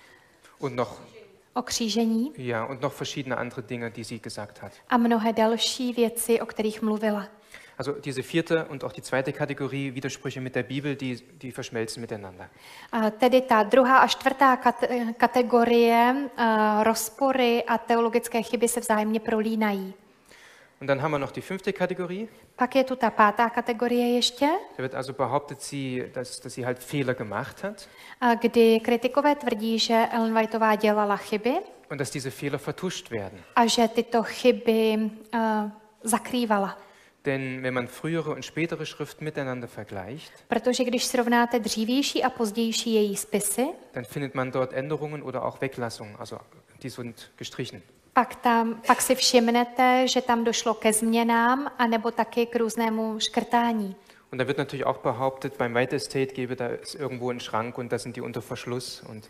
Und noch, o křížení ja, und noch verschiedene andere Dinge, die sie gesagt hat. a mnohé další věci, o kterých mluvila. Also diese vierte und auch die zweite Kategorie, Widersprüche mit der Bibel, die, die verschmelzen miteinander. A tedy ta druhá a čtvrtá kate- kategorie, a, rozpory a teologické chyby se vzájemně prolínají. Und dann haben wir noch die fünfte Kategorie. Pak je tu ta pátá kategorie ještě, Da wird also behauptet, sie, dass, dass sie halt Fehler gemacht hat a, kdy kritikové tvrdí, že Ellen Whiteová dělala chyby und dass diese Fehler vertuscht werden. a že tyto chyby a, zakrývala. Denn wenn man frühere und spätere Schriften miteinander vergleicht, Protože když srovnáte dřívější a pozdější její spisy, dann findet man dort Änderungen oder auch Weglassungen, also die sind gestrichen. Pak, tam, pak si všimnete, že tam došlo ke změnám anebo taky k různému škrtání. Und da wird natürlich auch behauptet, beim White Estate gäbe da ist irgendwo ein Schrank und da sind die unter Verschluss. Und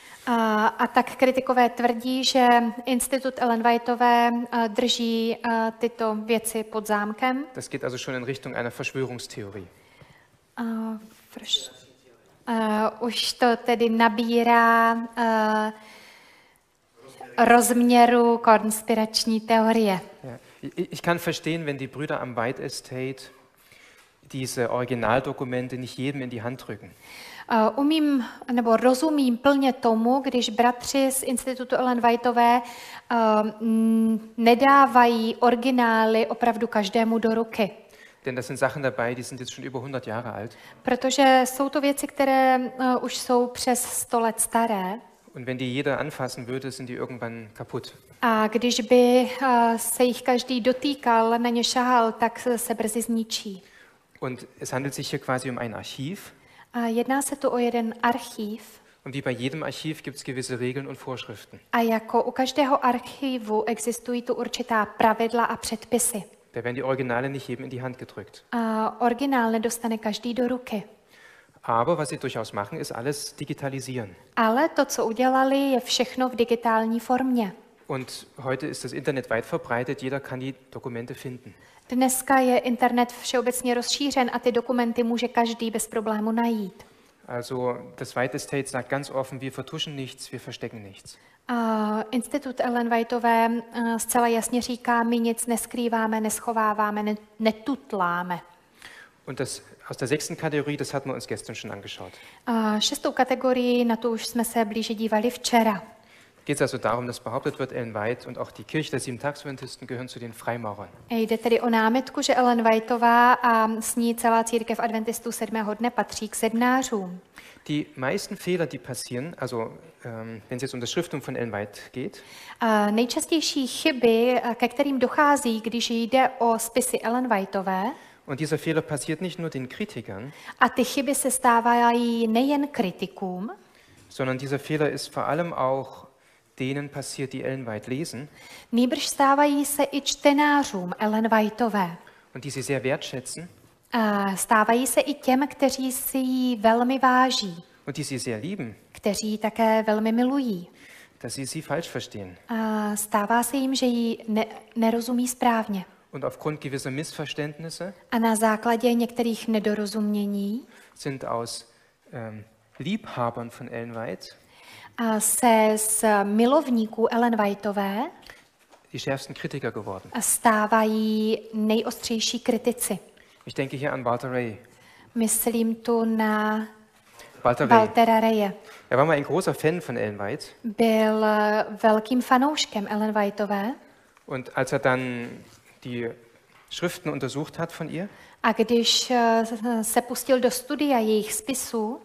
A, a tak kritikové tvrdí, že Institut Ellen Whiteové a, drží a, tyto věci pod zámkem. das geht also schon in Richtung einer Verschwörungstheorie. A, frš, a, už to tedy nabírá a, rozměru konspirační teorie. Ja. Ich ich kann verstehen, wenn die Brüder am White Estate diese Originaldokumente nicht jedem in die Hand drücken. Uh, umím nebo rozumím plně tomu, když bratři z Institutu Ellen Whiteové uh, mm, nedávají originály opravdu každému do ruky. Denn da sind Sachen dabei, die sind jetzt schon über hundert Jahre alt. Protože jsou to věci, které uh, už jsou přes sto let staré. Und wenn die jeder anfassen würde, sind die irgendwann kaputt. A když by uh, se jich každý dotýkal, na ně šahal, tak se brzy zničí. Und es handelt sich hier quasi um ein Archiv. A jedná se tu o jeden archív Und wie bei jedem Archiv gibt es gewisse Regeln und Vorschriften. A jako u každého archivu existují tu určitá pravidla a předpisy. Da werden die Originale nicht jedem in die Hand gedrückt. A originál nedostane každý do ruky. Aber was sie durchaus machen, ist alles digitalisieren. Ale to, co udělali, je všechno v digitální formě. Und heute ist das Internet weit verbreitet, jeder kann die Dokumente finden. Dneska je internet všeobecně rozšířen a ty dokumenty může každý bez problému najít. Also das White Estate sagt ganz offen, wir vertuschen nichts, wir verstecken nichts. Uh, Institut Ellen Whiteové uh, zcela jasně říká, my nic neskrýváme, neschováváme, ne- netutláme. Und das aus der sechsten Kategorie, das hatten wir uns gestern schon angeschaut. Uh, šestou kategorii, na tu už jsme se blíže dívali včera. Geht es also darum, dass behauptet wird, Ellen White und auch die Kirche der Sieben-Tags-Adventisten gehören zu den Freimaurern. Jde tedy o námitku, že Ellen Whiteová a s ní celá církev adventistů sedmého dne patří k sedmnářům. Die meisten Fehler, die passieren, also ähm, wenn es jetzt um das Schriftum von Ellen White geht, Uh, nejčastější chyby, uh, ke kterým dochází, když jde o spisy Ellen Whiteové, und dieser Fehler passiert nicht nur den Kritikern, a ty chyby se stávají nejen kritikům, sondern dieser Fehler ist vor allem auch denen passiert, die Ellen White lesen nýbrž stávají se i čtenářům Ellen Whiteové. und die sie sehr wertschätzen Uh, stávají se i těm, kteří si ji velmi váží, und die sie sehr lieben, kteří ji také velmi milují. dass sie sie falsch verstehen. Uh, stává se jim, že ji ne- nerozumí správně. Und aufgrund gewisser Missverständnisse A na základě některých nedorozumění sind aus ähm, Liebhabern von Ellen White uh, se z milovníků Ellen Whiteové die schärfsten Kritiker geworden. stávají nejostřejší kritici. Ich denke hier an Walter Ray. Myslím tu na Walter Ray. Waltera Raye. Er war mal ein großer Fan von Ellen White Byl uh, velkým fanouškem Ellen Whiteové und als er dann die Schriften untersucht hat von ihr, a když uh, se pustil do studia jejich spisů,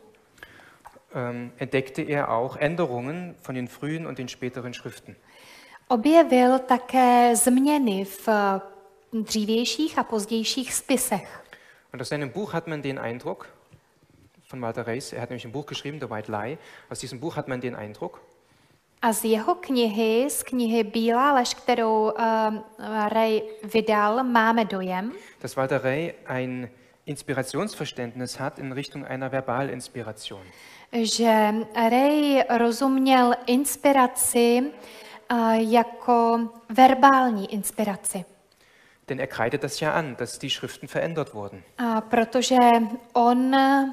ähm, entdeckte er auch Änderungen von den frühen und den späteren Schriften. objevil také změny v uh, dřívějších a pozdějších spisech. Und aus seinem Buch hat man den Eindruck, von Walter Ray, er hat nämlich ein Buch geschrieben, The White Lie, aus diesem Buch hat man den Eindruck, A z jeho knihy, z knihy Bílá lež, kterou uh, Ray vydal, máme dojem, dass Walter Ray ein Inspirationsverständnis hat in Richtung einer Verbalinspiration. že Ray rozuměl inspiraci uh, jako verbální inspiraci. Denn er kreidet das ja an, dass die Schriften verändert wurden. A protože on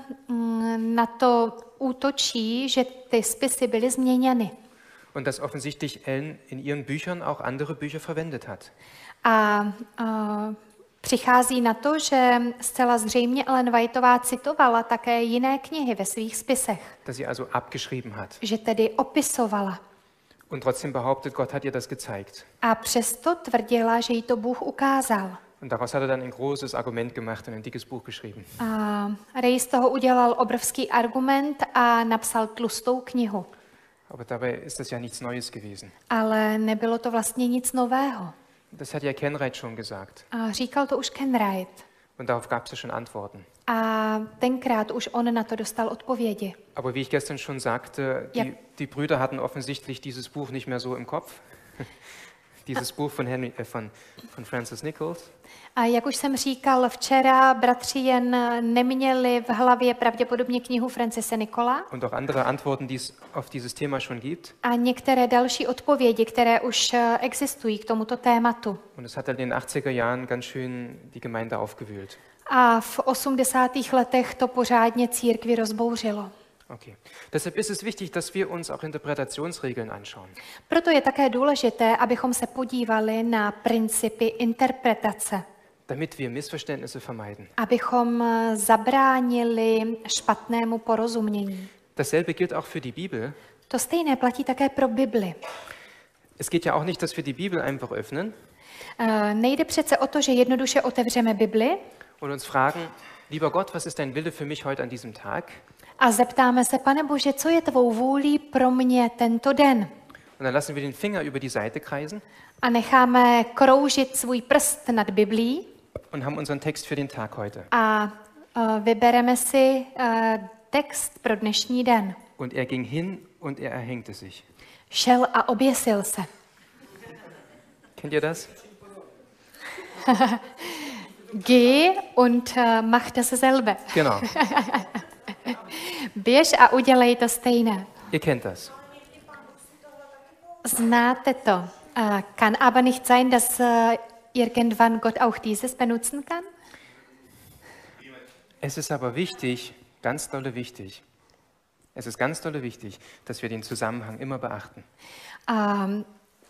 mm, na to útočí, že ty spisy byly změněny. Und dass offensichtlich Ellen in ihren Büchern auch andere Bücher verwendet hat. A, a přichází na to, že zcela zřejmě Ellen Whiteová citovala také jiné knihy ve svých spisech. Dass sie also abgeschrieben hat. Že tedy opisovala. Und trotzdem behauptet, Gott hat ihr das gezeigt. A přesto tvrdila, že jí to Bůh ukázal. Und daraus hat er dann ein großes Argument gemacht und ein dickes Buch geschrieben. A Ray z toho udělal obrovský argument a napsal tlustou knihu. Aber dabei ist das ja nichts Neues gewesen. Ale nebylo to vlastně nic nového. Das hat ja Ken Wright schon gesagt. A říkal to už Ken Wright. Und darauf gab es ja schon Antworten. A tenkrát už on na to dostal odpovědi. Aber wie ich gestern schon sagte, die, Ja. die Brüder hatten offensichtlich dieses Buch nicht mehr so im Kopf. Dieses Buch von, Henry, äh, von, von Francis Nichols. A jak už jsem říkal včera, bratři jen neměli v hlavě pravděpodobně knihu Francise Nicola Und auch andere Antworten, die es auf dieses Thema schon gibt. a některé další odpovědi, které už eh, existují k tomuto tématu. Und es hat dann in den achtziger Jahren ganz schön die Gemeinde aufgewühlt. A v osmdesátých letech to pořádně církvi rozbouřilo. Okay. Deshalb ist es wichtig, dass wir uns auch Interpretationsregeln anschauen. Proto je také důležité, abychom se podívali na principy interpretace, Damit wir Missverständnisse vermeiden. abychom eh, zabránili špatnému porozumění. Dasselbe gilt auch für die Bibel. To stejné platí také pro Bibli. Es geht ja auch nicht, dass wir die Bibel einfach öffnen Eh, Nejde přece o to, že jednoduše otevřeme Bibli und uns fragen, lieber Gott, was ist dein Wille für mich heute an diesem Tag? a zeptáme se, Pane Bože, co je tvou vůlí pro mě tento den? Und dann lassen wir den Finger über die Seite kreisen A necháme kroužit svůj prst nad Biblí und haben unseren Text für den Tag heute. a eh, vybereme si eh, text pro dnešní den. Und er ging hin und er erhängte sich. Šel a oběsil se. Kennt ihr das? Geh und uh, mach das selber. Genau. Běž a udělej to stejné. Ihr kennt das. Znáte to. Uh, kann aber nicht sein, dass uh, irgendwann Gott auch dieses benutzen kann? Es ist aber wichtig, ganz dolle wichtig, es ist ganz dolle wichtig, dass wir den Zusammenhang immer beachten. Um,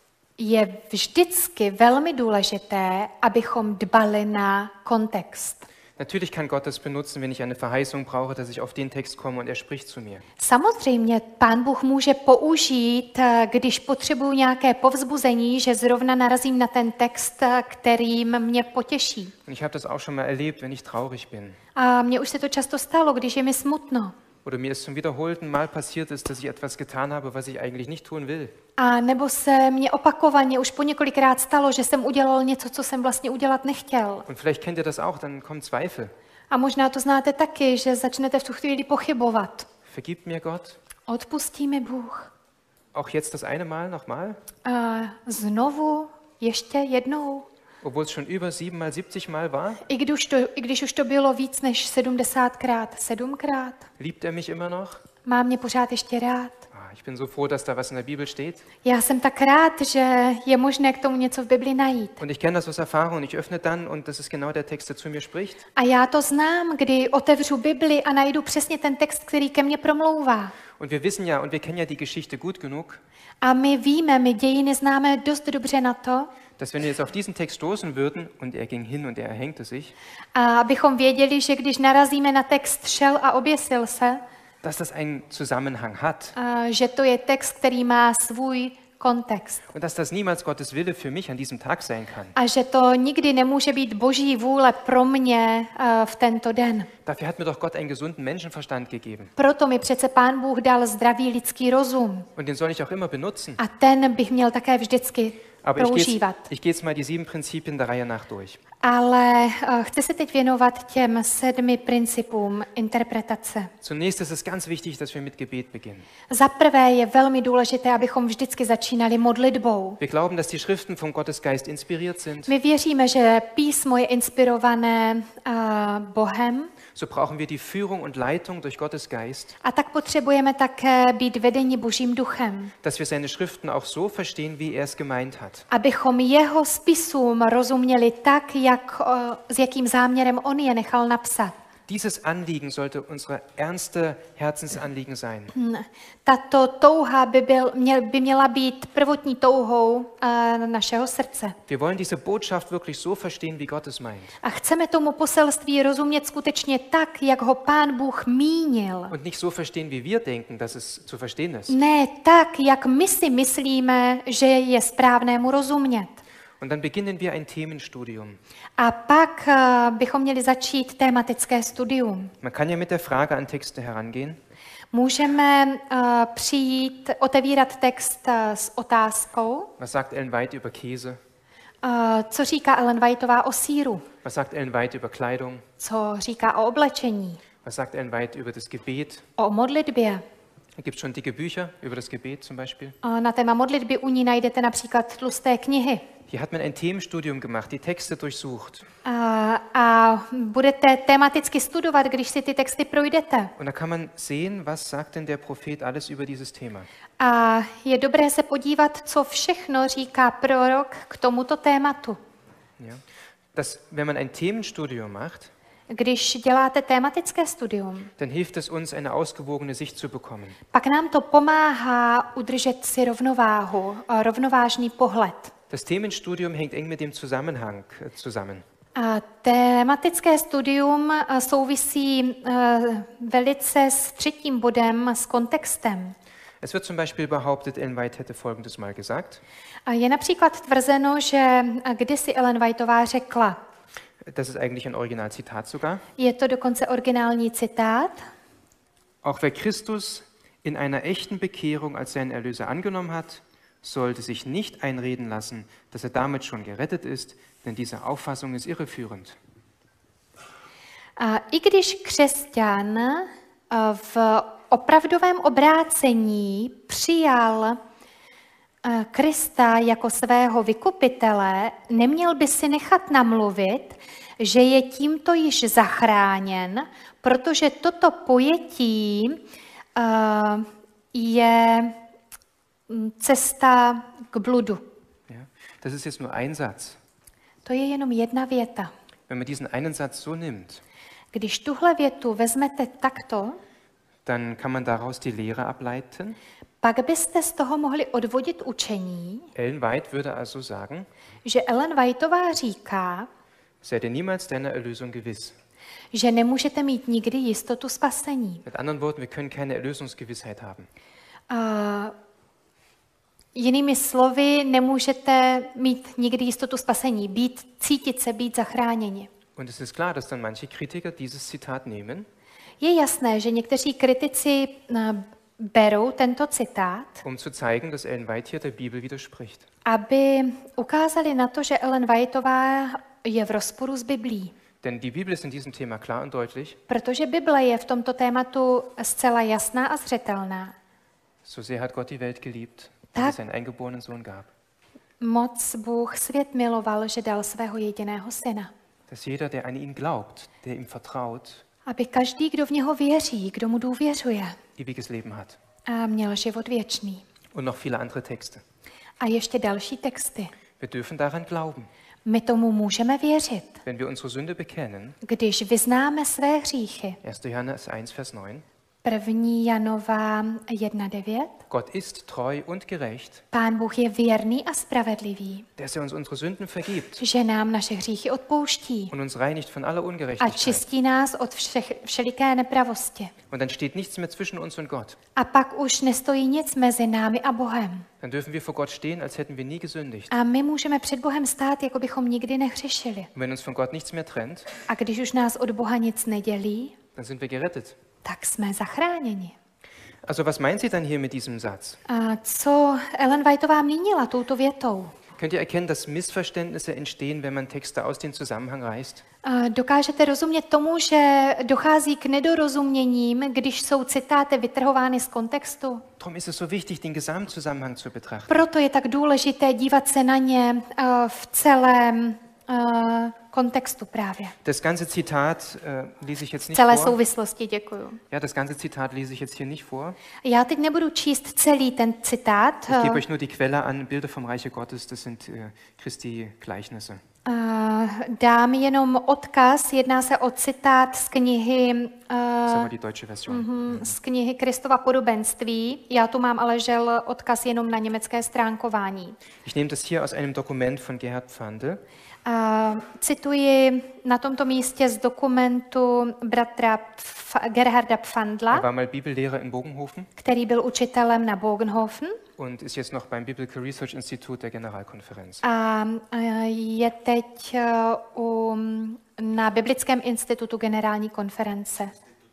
je vždycky velmi důležité, abychom dbali na kontext. Natürlich kann Gott das benutzen, wenn ich eine Verheißung brauche, dass ich auf den Text komme und er spricht zu mir. Samozřejmě Pán Bůh může použít, když potřebuji nějaké povzbuzení, že zrovna narazím na ten text, kterým mě potěší. Und ich habe das auch schon mal erlebt, wenn ich traurig bin. A mně už se to často stalo, když je mi smutno. Oder mir ist zum wiederholten Mal passiert ist, dass ich etwas getan habe, was ich eigentlich nicht tun will. A nebo se mně opakovaně už po několikrát stalo, že jsem udělal něco, co jsem vlastně udělat nechtěl. Und vielleicht kennt ihr das auch, dann kommen Zweifel. A možná to znáte taky, že začnete v tu chvíli pochybovat. Vergibt mir Gott? Odpustí mi Bůh. Auch jetzt das eine Mal nochmal? A znovu, ještě jednou. Obwohl es schon über sieben mal siebzig Mal war? I když, to, I když už to bylo víc než sedmdesátkrát, sedmkrát. Liebt er mich immer noch? Má mě pořád ještě rád. Ah, ich bin so froh, dass da was in der Bibel steht. Já jsem tak rád, že je možné k tomu něco v Bibli najít. Und ich kenne das aus Erfahrung. Ich öffne dann und das ist genau der Text, der zu mir spricht. A já to znám, kdy otevřu Bibli a najdu přesně ten text, který ke mně promlouvá. Und wir wissen ja und wir kennen ja die Geschichte gut genug, A my víme, my dějiny známe dost dobře na to, dass wenn wir jetzt auf diesen Text stoßen würden und er ging hin und er erhängte sich, a abychom věděli, že když narazíme na text šel a oběsil se, dass das einen Zusammenhang hat a že to je text, který má svůj kontext. und dass das niemals Gottes Wille für mich an diesem Tag sein kann. A že to nikdy nemůže být Boží vůle pro mě uh, v tento den. Dafür hat mir doch Gott einen gesunden Menschenverstand gegeben. Proto mi přece Pán Bůh dal zdravý lidský rozum. Und den soll ich auch immer benutzen. A ten bych měl také vždycky Aber ich gehe používat. jetzt, ich gehe jetzt mal die sieben Prinzipien der Reihe nach durch. Ale uh, chci se teď věnovat těm sedmi principům interpretace. Zunächst ist es ganz wichtig, dass wir mit Gebet beginnen. Za prvé je velmi důležité, abychom vždycky začínali modlitbou. Wir glauben, dass die Schriften vom Gottes Geist inspiriert sind. My věříme, že písmo je inspirované uh, Bohem, So brauchen wir die Führung und Leitung durch Gottes Geist, a tak potřebujeme také být vedeni Božím duchem, dass wir seine Schriften auch so verstehen, wie er es gemeint hat. abychom jeho spisům rozuměli tak, jak, uh, s jakým záměrem on je nechal napsat. Dieses Anliegen sollte unsere ernste Herzensanliegen sein. Hm, Tato touha by, byl, měl, by měla být prvotní touhou uh, našeho srdce. Wir wollen diese Botschaft wirklich so verstehen, wie Gott es meint. A chceme tomu poselství rozumět skutečně tak, jak ho Pán Bůh mínil. Und nicht so verstehen, wie wir denken, dass es zu verstehen ist. Ne tak, jak my si myslíme, že je správné mu rozumět. Und dann beginnen wir ein Themenstudium. A pak uh, bychom měli začít tématické studium. Man kann ja mit der Frage an Texte herangehen. Můžeme uh, přijít, otevírat text uh, s otázkou, Was sagt Ellen White über Käse? uh, co říká Ellen Whiteová o sýru, Was sagt Ellen White über Kleidung? co říká o oblečení, Was sagt Ellen White über das Gebet? o modlitbě. Es gibt schon dicke Bücher über das Gebet zum Beispiel. Uh, na téma modlitby u ní najdete například tlusté knihy. Hier hat man ein Themenstudium gemacht, die Texte durchsucht. A, a budete tematicky studovat, když si ty texty projdete. Und da kann man sehen, was sagt denn der Prophet alles über dieses Thema. A je dobré se podívat, co všechno říká prorok k tomuto tématu. Ja? Das, wenn man ein Themenstudium macht, Když děláte tematické studium, dann hilft es uns, eine ausgewogene Sicht zu bekommen. pak nám to pomáhá udržet si rovnováhu, rovnovážný pohled. Das Themenstudium hängt eng mit dem Zusammenhang äh, zusammen. A tematické studium a, souvisí a, velice s třetím bodem, s kontextem. Es wird zum Beispiel behauptet, Ellen White hätte Folgendes mal gesagt. A je například tvrzeno, že a, kdysi Ellen Whiteová řekla, Das ist eigentlich ein Originalzitat sogar. je to dokonce originální citát, Auch wer Christus in einer echten Bekehrung als seinen Erlöser angenommen hat, sollte sich nicht einreden lassen, dass er damit schon gerettet ist, denn diese Auffassung ist irreführend. A i když křesťan a, v opravdovém obrácení přijal eh, Krista jako svého vykupitele, neměl by si nechat namluvit, že je tímto již zachráněn, protože toto pojetí eh, je mm, cesta k bludu. Ja? Das ist jetzt nur ein Satz. To je jenom jedna věta. Wenn man diesen einen Satz so nimmt, Když tuhle větu vezmete takto, dann kann man daraus die Lehre ableiten. pak byste z toho mohli odvodit učení, Ellen White würde also sagen, že Ellen Whiteová říká, seid ihr niemals deiner Erlösung gewiss. že nemůžete mít nikdy jistotu spasení. Mit anderen Worten, wir können keine Erlösungsgewissheit haben. Uh, jinými slovy, nemůžete mít nikdy jistotu spasení, být, cítit se, být zachráněni. Und es ist klar, dass dann manche Kritiker dieses Zitat nehmen, Je jasné, že někteří kritici uh, berou tento citát, um zu zeigen, dass Ellen White hier der Bibel widerspricht. aby ukázali na to, že Ellen Whiteová je v rozporu s Biblí. Denn die Bibel ist in diesem Thema klar und deutlich. Protože Bible je v tomto tématu zcela jasná a zřetelná. So sehr hat Gott die Welt geliebt, Tak. dass es seinen eingeborenen Sohn gab. Moc Bůh svět miloval, že dal svého jediného syna. Dass jeder, der an ihn glaubt, der ihm vertraut, Aby každý, kdo v něho věří, kdo mu důvěřuje, ewiges Leben hat. a měl život věčný. Und noch viele andere Texte. A ještě další texty. Wir dürfen daran glauben. My tomu můžeme věřit, Wenn wir unsere Sünde bekennen, když vyznáme své hříchy. erster Johannes eins, Vers neun, První Janova jedna devět. Gott ist treu und gerecht, Pán Bůh je věrný a spravedlivý, dass er uns unsere Sünden vergibt že nám naše hříchy odpouští und uns reinigt von aller a Ungerechtigkeit. čistí nás od všech, všeliké nepravosti. Und dann steht nichts mehr zwischen uns und Gott. A pak už nestojí nic mezi námi a Bohem. Dann dürfen wir vor Gott stehen, als hätten wir nie gesündigt. A my můžeme před Bohem stát, jako bychom nikdy nehřešili. Und wenn uns von Gott nichts mehr trennt, A když už nás od Boha nic nedělí, dann sind wir gerettet. tak jsme zachráněni. Also was meint sie dann hier mit diesem Satz? A co Ellen Whiteová mínila touto větou? Könnt ihr erkennen, dass Missverständnisse entstehen, wenn man Texte aus dem Zusammenhang reißt? A dokážete rozumět tomu, že dochází k nedorozuměním, když jsou citáty vytrhovány z kontextu? Darum ist es so wichtig, den Gesamtzusammenhang zu betrachten. Proto je tak důležité dívat se na ně uh, v celém uh, kontextu právě. Das ganze Zitat äh, lese ich jetzt V nicht celé vor. souvislosti, děkuju. Ja, das ganze Zitat lese ich jetzt hier nicht vor. Já teď nebudu číst celý ten citát. Ich gebe euch nur die Quelle an, Bilder vom Reiche Gottes, das sind äh, Christi Gleichnisse. Uh, dám jenom odkaz, jedná se o citát z knihy, Das ist uh, aber die deutsche Version. mm, z knihy Kristova podobenství. Já tu mám ale žel odkaz jenom na německé stránkování. Ich nehme das hier aus einem Dokument von Gerhard Pfandl. Uh, cituji na tomto místě z dokumentu bratra Pf- Gerharda Pfandla, Er war mal Bibellehrer in Bogenhofen který byl učitelem na Bogenhofen und ist jetzt noch beim Biblical Research Institute der Generalkonferenz. a uh, je teď uh, u, na Biblickém institutu generální konference.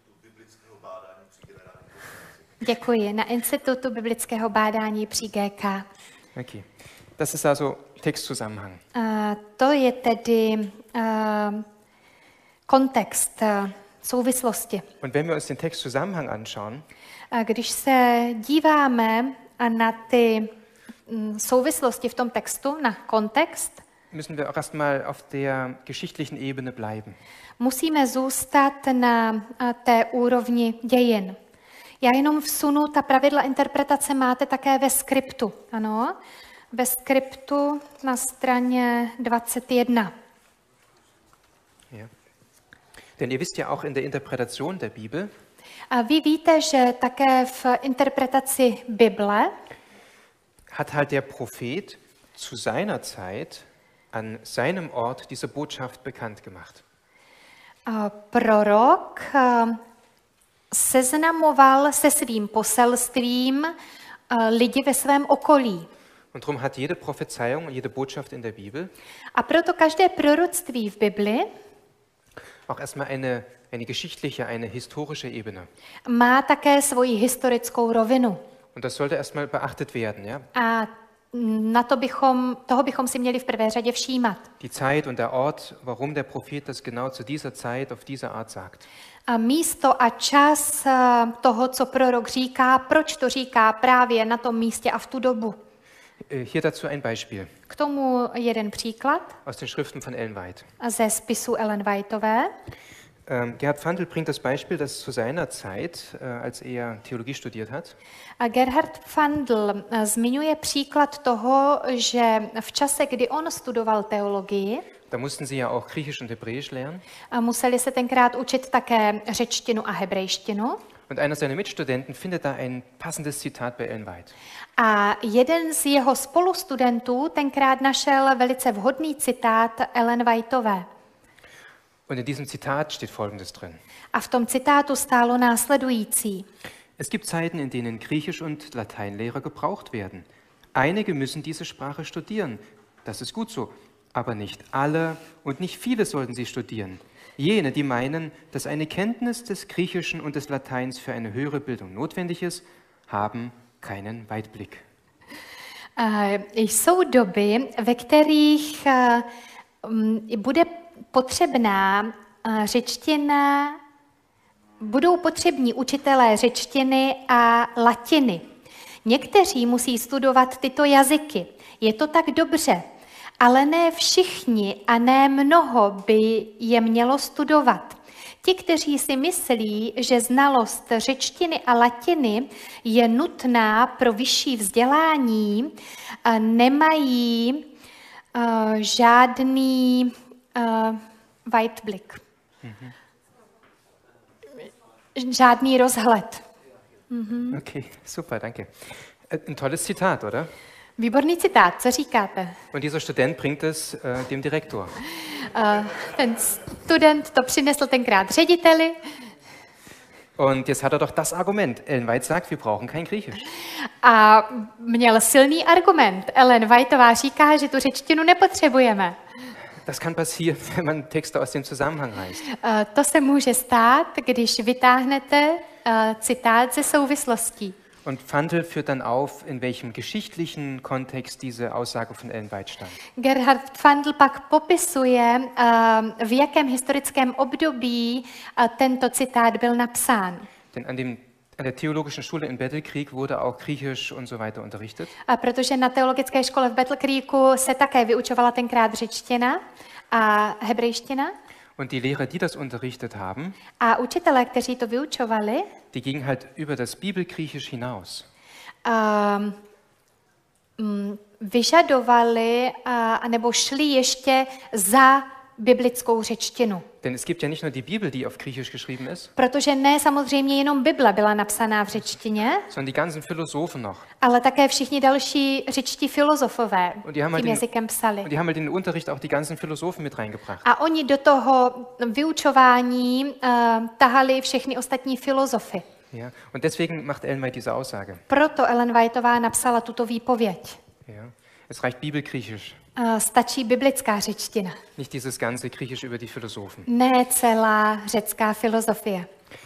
Děkuji. Na Institutu biblického bádání při G K. Okay. Das ist also Textzusammenhang. Uh, to je tedy uh, kontext, uh, souvislosti. Und wenn wir uns den Textzusammenhang anschauen, A když se díváme na ty mm, souvislosti v tom textu, na kontext, müssen wir auch erstmal auf der geschichtlichen Ebene bleiben. musíme zůstat na a, té úrovni dějin. Já jenom vsunu, ta pravidla interpretace máte také ve skriptu. Ano, ve skriptu na straně dvacet jedna. Ja. Denn ihr wisst ja auch in der Interpretation der Bibel, A vy víte, že také v interpretaci Bible hat halt der Prophet zu seiner Zeit an seinem Ort diese Botschaft bekannt gemacht. a, prorok a, seznamoval se svým poselstvím a, lidi ve svém okolí. Und darum hat jede Prophezeiung, jede Botschaft in der Bibel A proto každé proroctví v Bibli auch erstmal eine, eine geschichtliche, eine historische Ebene. má také svoji historickou rovinu. Und das sollte erstmal beachtet werden. Ja? A na to bychom, toho bychom si měli v prvé řadě všímat. Die Zeit und der Ort, warum der Prophet das genau zu dieser Zeit auf diese Art sagt. A místo a čas eh, toho, co prorok říká, proč to říká právě na tom místě a v tu dobu. Äh, Hier dazu ein Beispiel K tomu jeden příklad aus den Schriften von Ellen White. ze spisu Ellen Whiteové. Ähm, Gerhard Pfandl bringt das Beispiel, dass zu seiner Zeit, äh, als er Theologie studiert hat, A Gerhard Pfandl eh, zmiňuje příklad toho, že v čase, kdy on studoval teologii, da mussten sie ja auch Griechisch und Hebräisch lernen. a museli se tenkrát učit také řečtinu a hebrejštinu. Und einer seiner Mitstudenten findet da ein passendes Zitat bei Ellen White. A jeden z jeho spolustudentů tenkrát našel velice vhodný citát Ellen Whiteové. Und in diesem Zitat steht Folgendes drin. A v tom citátu stálo následující. Es gibt Zeiten, in denen Griechisch- und Lateinlehrer gebraucht werden. Einige müssen diese Sprache studieren. Das ist gut so. Aber nicht alle und nicht viele sollten sie studieren. Jene, die meinen, dass eine Kenntnis des Griechischen und des Lateins für eine höhere Bildung notwendig ist, haben keinen Weitblick. Uh, jsou doby, ve kterých uh, um, bude potřebná uh, řečtina, budou potřební učitelé řečtiny a latiny. Někteří musí studovat tyto jazyky. Je to tak dobře, ale ne všichni a ne mnoho by je mělo studovat. Ti, kteří si myslí, že znalost řečtiny a latiny je nutná pro vyšší vzdělání, nemají uh, žádný uh, Weitblick, mm-hmm. žádný rozhled. Mhm. Okay, super, danke. Ein tolles Zitat, oder? Výborný citát, co říkáte? Und dieser Student bringt es äh, dem Direktor. Uh, ten student to přinesl tenkrát řediteli. Und jetzt hat er doch das Argument. Ellen White sagt, wir brauchen kein Griechisch. A měl silný argument. Ellen Whiteová říká, že tu řečtinu nepotřebujeme. Das kann passieren, wenn man Texte aus dem Zusammenhang reißt. Uh, to se může stát, když vytáhnete uh, citát ze souvislostí. Und Pfandl führt dann auf, in welchem geschichtlichen Kontext diese Aussage von Ellen White stand. Gerhard Pfandl pak popisuje, uh, v jakém historickém období uh, tento citát byl napsán. Denn an, dem, an der Theologischen Schule in Battle Creek wurde auch Griechisch und so weiter unterrichtet. A protože na teologické škole v Battle Creeku se také vyučovala tenkrát řečtina a hebrejština. Und die Lehrer, die das unterrichtet haben, A učitelé, kteří to vyučovali, die gingen halt über das Bibelgriechisch hinaus. um, um, vyžadovali uh, nebo šli ještě za biblickou řečtinu. Denn es gibt ja nicht nur die Bibel, die auf Griechisch geschrieben ist, Protože ne samozřejmě jenom Bible byla napsaná v řečtině, sondern die ganzen Philosophen noch. ale také všichni další řečtí filozofové Und die haben halt tím den, jazykem psali. und die haben halt in den Unterricht auch die ganzen Philosophen mit reingebracht. A oni do toho vyučování uh, tahali všechny ostatní filozofy. Ja? Und deswegen macht Ellen White diese Aussage. Proto Ellen Whiteová napsala tuto výpověď. Ja? Es reicht Bibelgriechisch, Uh, stačí biblická řečtina, nicht dieses ganze Griechisch über die Philosophen. ne celá řecká filozofie.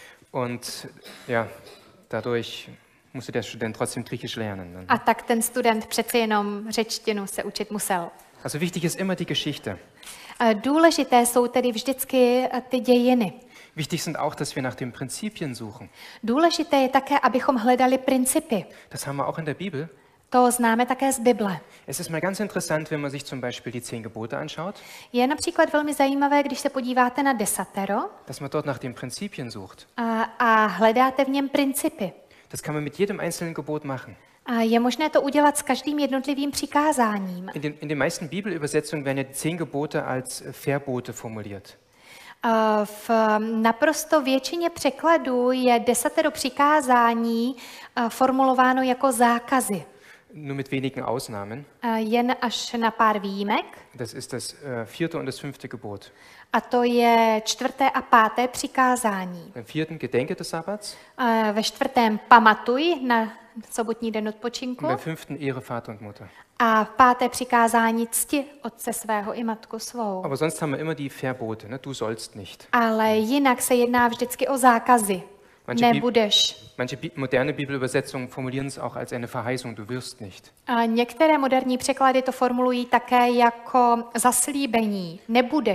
Und ja, dadurch musste der Student trotzdem Griechisch lernen. Dann. A tak ten student přeci jenom řečtinu se učit musel. Also wichtig ist immer die Geschichte. Uh, důležité jsou tedy vždycky uh, ty dějiny. Wichtig sind auch, dass wir nach den Prinzipien suchen. Důležité je také, abychom hledali principy. Das haben wir auch in der Bibel. To známe také z Bible. Es ist mal ganz interessant, wenn man sich zum Beispiel die zehn Gebote anschaut, Je například velmi zajímavé, když se podíváte na desatero dass man dort nach den Prinzipien sucht. a, a hledáte v něm principy. Das kann man mit jedem einzelnen Gebot machen. A je možné to udělat s každým jednotlivým přikázáním. In den, in den meisten Bibelübersetzungen werden ja die zehn Gebote als Verbote formuliert. A v naprosto většině překladů je desatero přikázání a, formulováno jako zákazy. Nur mit wenigen Ausnahmen. A jen až na pár výjimek. Das ist das äh, vierte und das fünfte Gebot. A to je čtvrté a páté přikázání. Beim vierten gedenke des Sabbats. A ve čtvrtém pamatuj na sobotní den odpočinku. Und beim fünften ehre Vater und Mutter. A v páté přikázání cti otce svého i matku svou. Aber sonst haben wir immer die Verbote. Ne? Du sollst nicht. Ale jinak se jedná vždycky o zákazy. Manche, Bi Nebudeš. manche Bi moderne Bibelübersetzungen formulieren es auch als eine Verheißung. Du wirst nicht. A některé moderní překlady to formulují také jako zaslíbení. Nebudeš.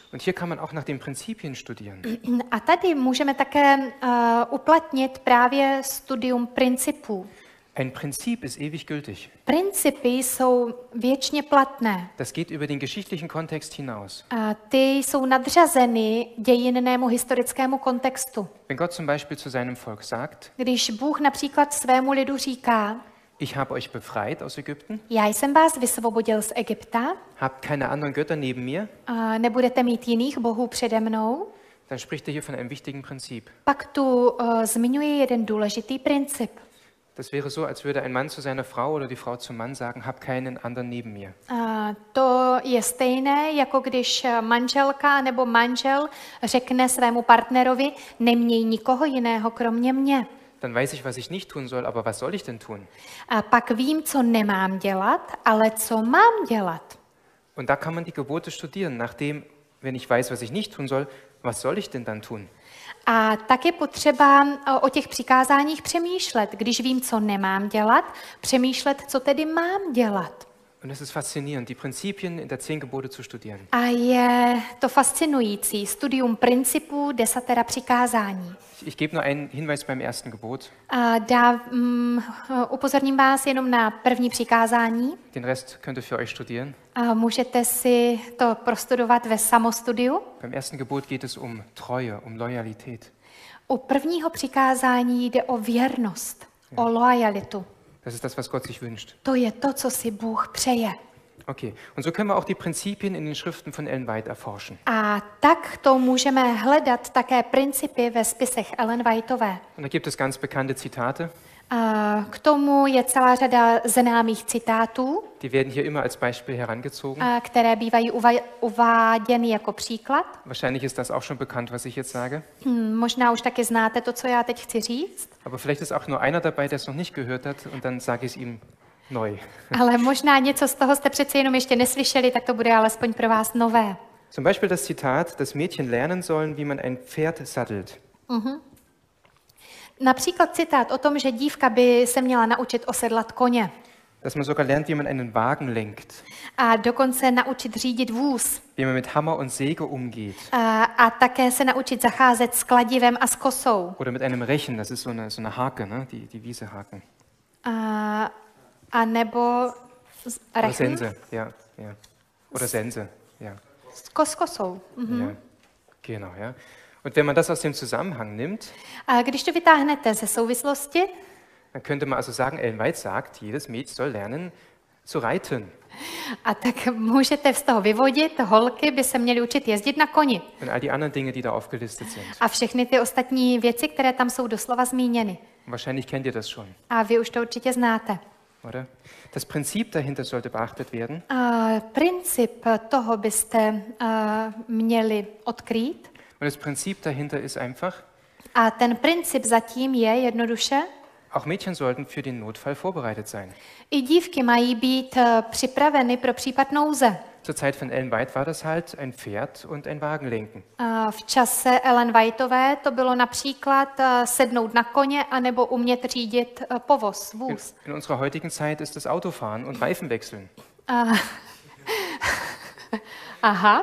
Und hier kann man auch nach den Prinzipien studieren. A tady můžeme také uh, uplatnit právě studium principů. Ein Prinzip ist ewig gültig. Principy jsou věčně platné. Das geht über den geschichtlichen Kontext hinaus. A ty jsou nadřazeny dějinnému historickému kontextu. Wenn Gott zum Beispiel zu seinem Volk sagt, Když Bůh například svému lidu říká, ich habe euch befreit aus Ägypten, já jsem vás vysvobodil z Egypta, habt keine anderen Götter neben mir, a nebudete mít jiných bohů přede mnou, dann spricht er hier von einem wichtigen Prinzip. pak tu uh, zmiňuje jeden důležitý princip. Das wäre so, als würde ein Mann zu seiner Frau oder die Frau zum Mann sagen, hab keinen anderen neben mir. A to je stejné, jako když manželka nebo manžel řekne svému partnerovi, neměj nikoho jiného kromě mě. Dann weiß ich, was ich nicht tun soll, aber was soll ich denn tun? A pak vím, co nemám dělat, ale co mám dělat. Und da kann man die Gebote studieren, nachdem, wenn ich weiß, was ich nicht tun soll, was soll ich denn dann tun? A tak je potřeba o těch přikázáních přemýšlet. Když vím, co nemám dělat, přemýšlet, co tedy mám dělat. Und es ist faszinierend, die Prinzipien in der zehn Gebote zu studieren. A je to fascinující, studium principů desatera přikázání. Ich gebe nur einen Hinweis beim ersten Gebot. A dá, um, upozorním vás jenom na první přikázání. Den Rest könnt ihr für euch studieren. A můžete si to prostudovat ve samostudiu. Beim ersten Gebot geht es um Treue, um Loyalität. U prvního přikázání jde o věrnost, o loajalitu. Das ist das, was Gott sich wünscht. To je to, co si Bůh přeje. Okay, und so können wir auch die Prinzipien in den Schriften von Ellen White erforschen. A tak to můžeme hledat také principy ve spisech Ellen Whiteové. Und da gibt es ganz bekannte Zitate. A k tomu je celá řada známých citátů, Die werden hier immer als Beispiel herangezogen. a které bývají uva- uváděny jako příklad. Wahrscheinlich ist das auch schon bekannt, was ich jetzt sage. Hm, možná už taky znáte to, co já teď chci říct, Aber vielleicht ist auch nur einer dabei, der es noch nicht gehört hat, und dann sage ich es ihm neu. ale možná něco z toho jste přeci jenom ještě neslyšeli, tak to bude alespoň pro vás nové. Zum Beispiel das Zitat, dass Mädchen lernen sollen, wie man ein Pferd sattelt. Například citát o tom, že dívka by se měla naučit osedlat koně Dass man sogar lernt, wie man einen Wagen lenkt, a dokonce naučit řídit vůz wie man mit Hammer und Säge umgeht. a, a také se naučit zacházet s kladivem a s kosou. Oder mit einem Rechen, das ist so eine, so eine Hake, ne? die, die Wiese haken. A, a nebo s- Oder rechen Sense, ja, ja. Oder Sense, ja. s kos- s kosou. Mhm. ja. Genau, ja. Und wenn man das aus dem Zusammenhang nimmt, A když to vytáhnete ze souvislosti, dann könnte man also sagen, Ellen White sagt, jedes Mädchen soll lernen zu reiten. a tak můžete z toho vyvodit, holky by se měly učit jezdit na koni. Und all die anderen Dinge, die da aufgelistet sind. A všechny ty ostatní věci, které tam jsou doslova zmíněny. Wahrscheinlich kennt ihr das schon, A vy už to určitě znáte. oder? Das Prinzip dahinter sollte beachtet werden. A princip toho byste uh, měli odkrýt. Und das Prinzip dahinter ist einfach, A ten princip zatím je jednoduše, auch Mädchen sollten für den Notfall vorbereitet sein. i dívky mají být uh, připraveny pro případ nouze. Zur Zeit von Ellen White war das halt ein Pferd und ein Wagen lenken. Uh, v čase Ellen Whiteové to bylo například uh, sednout na koně anebo umět řídit uh, povoz, In, vůz. in unserer heutigen Zeit ist das Autofahren und Reifen wechseln. Uh, aha.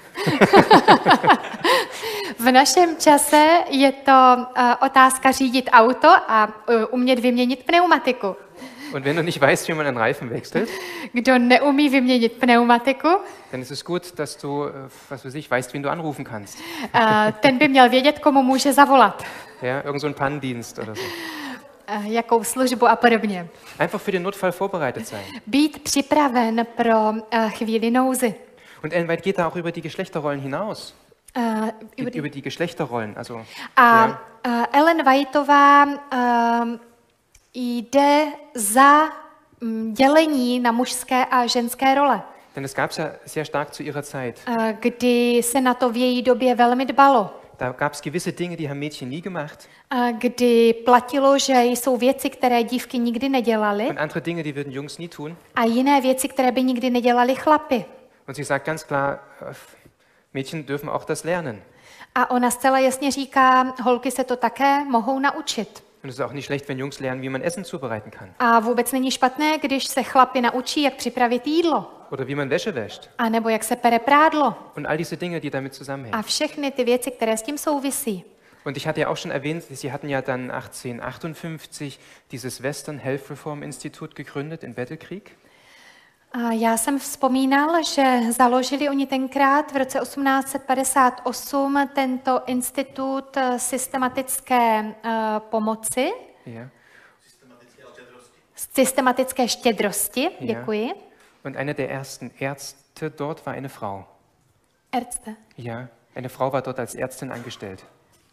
V našem čase je to uh, otázka řídit auto a uh, umět vyměnit pneumatiku. Und wenn du nicht weißt, wie man einen Reifen wechselt, Kdo neumí vyměnit pneumatiku, dann ist es gut, dass du, äh, was weiß ich, weißt, wen du anrufen kannst. uh, ten by měl vědět, komu může zavolat, Ja, irgend so ein Pannendienst oder so. uh, jakou službu a podobně. Einfach für den Notfall vorbereitet sein. Být připraven pro uh, chvíli nouzy. Und Ellen White geht da auch über die Geschlechterrollen hinaus. Uh, Über die, über die Geschlechterrollen, also A ja, uh, Ellen Whiteová uh, jde za mm, dělení na mužské a ženské role, denn es gab es ja sehr stark zu ihrer Zeit. uh, kdy se na to v její době velmi dbalo, Da gab es gewisse Dinge, die haben Mädchen nie gemacht uh, kdy platilo, že jsou věci, které dívky nikdy nedělaly und andere Dinge, die würden Jungs nie tun. a jiné věci, které by nikdy nedělali chlapi. Und sie sagt ganz klar, äh, Mädchen dürfen auch das lernen. A ona zcela jasně říká, holky se to také mohou naučit. Und es ist auch nicht schlecht, wenn Jungs lernen, wie man Essen zubereiten kann. A vůbec není špatné, když se chlapi naučí, jak připravit jídlo. Oder wie man Wäsche wäscht. A nebo jak se pere prádlo. Und all diese Dinge, die damit zusammenhängen. A všechny ty věci, které s tím souvisí. Und ich hatte ja auch schon erwähnt, Sie hatten ja dann achtzehnhundertachtundfünfzig dieses Western Health Reform Institut gegründet in Battle-Creek. A já jsem vzpomínal, že založili oni tenkrát v roce osmnáct set padesát osm tento institut systematické uh, pomoci. Ja. Systematické štědrosti, děkuji. Ja. Und eine der ersten Ärzte dort war eine Frau. Ärzte. Ja, eine Frau war dort als Ärztin angestellt.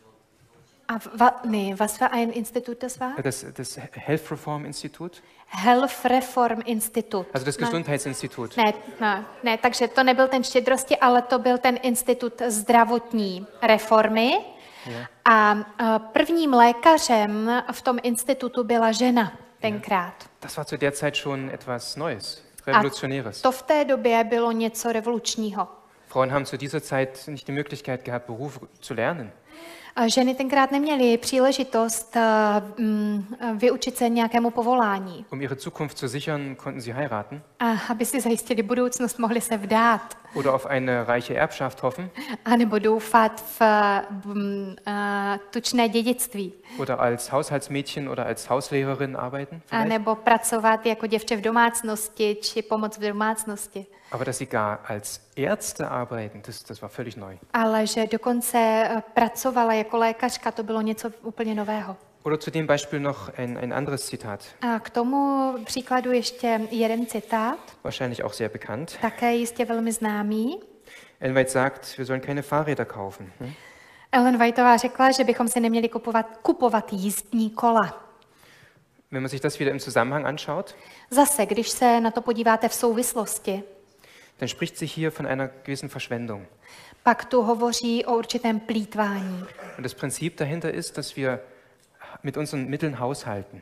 A wa, nee, was für ein Institut das war? Das, das Health Reform Institut. Health Reform Institut. Also das Gesundheitsinstitut. Ne, ne, ne, takže to nebyl ten štědrosti, ale to byl ten institut zdravotní reformy. Ja. A prvním lékařem v tom institutu byla žena tenkrát. Das war zu der Zeit schon etwas Neues, Revolutionäres. A to v té době bylo něco revolučního. Frauen haben zu dieser Zeit nicht die Möglichkeit gehabt, Beruf zu lernen. Ženy tenkrát neměly příležitost um, vyučit se nějakému povolání. Um ihre Zukunft zu sichern, konnten sie heiraten. A aby si zajistili budoucnost, mohli se vdát. Oder auf eine reiche Erbschaft hoffen. A nebo doufat v um, uh, tučné dědictví. Oder als Haushaltsmädchen oder als Hauslehrerin arbeiten. A nebo pracovat jako děvče v domácnosti, či pomoc v domácnosti. Aber dass sie gar als Ärzte arbeiten, das, das war völlig neu. Ale že dokonce pracovala jako lékařka, to bylo něco úplně nového. Oder zu dem Beispiel noch ein, ein anderes Zitat. A k tomu příkladu ještě jeden citát. Wahrscheinlich auch sehr bekannt. Také jistě velmi známý. Ellen White sagt, wir sollen keine Fahrräder kaufen. Hm? Ellen Whiteová řekla, že bychom si neměli kupovat, kupovat jízdní kola. Wenn man sich das wieder im Zusammenhang anschaut, Zase, když se na to podíváte v souvislosti, dann spricht sich hier von einer gewissen Verschwendung. pak tu hovoří o určitém plýtvání. Und das Prinzip dahinter ist, dass wir mit unseren Mitteln haushalten.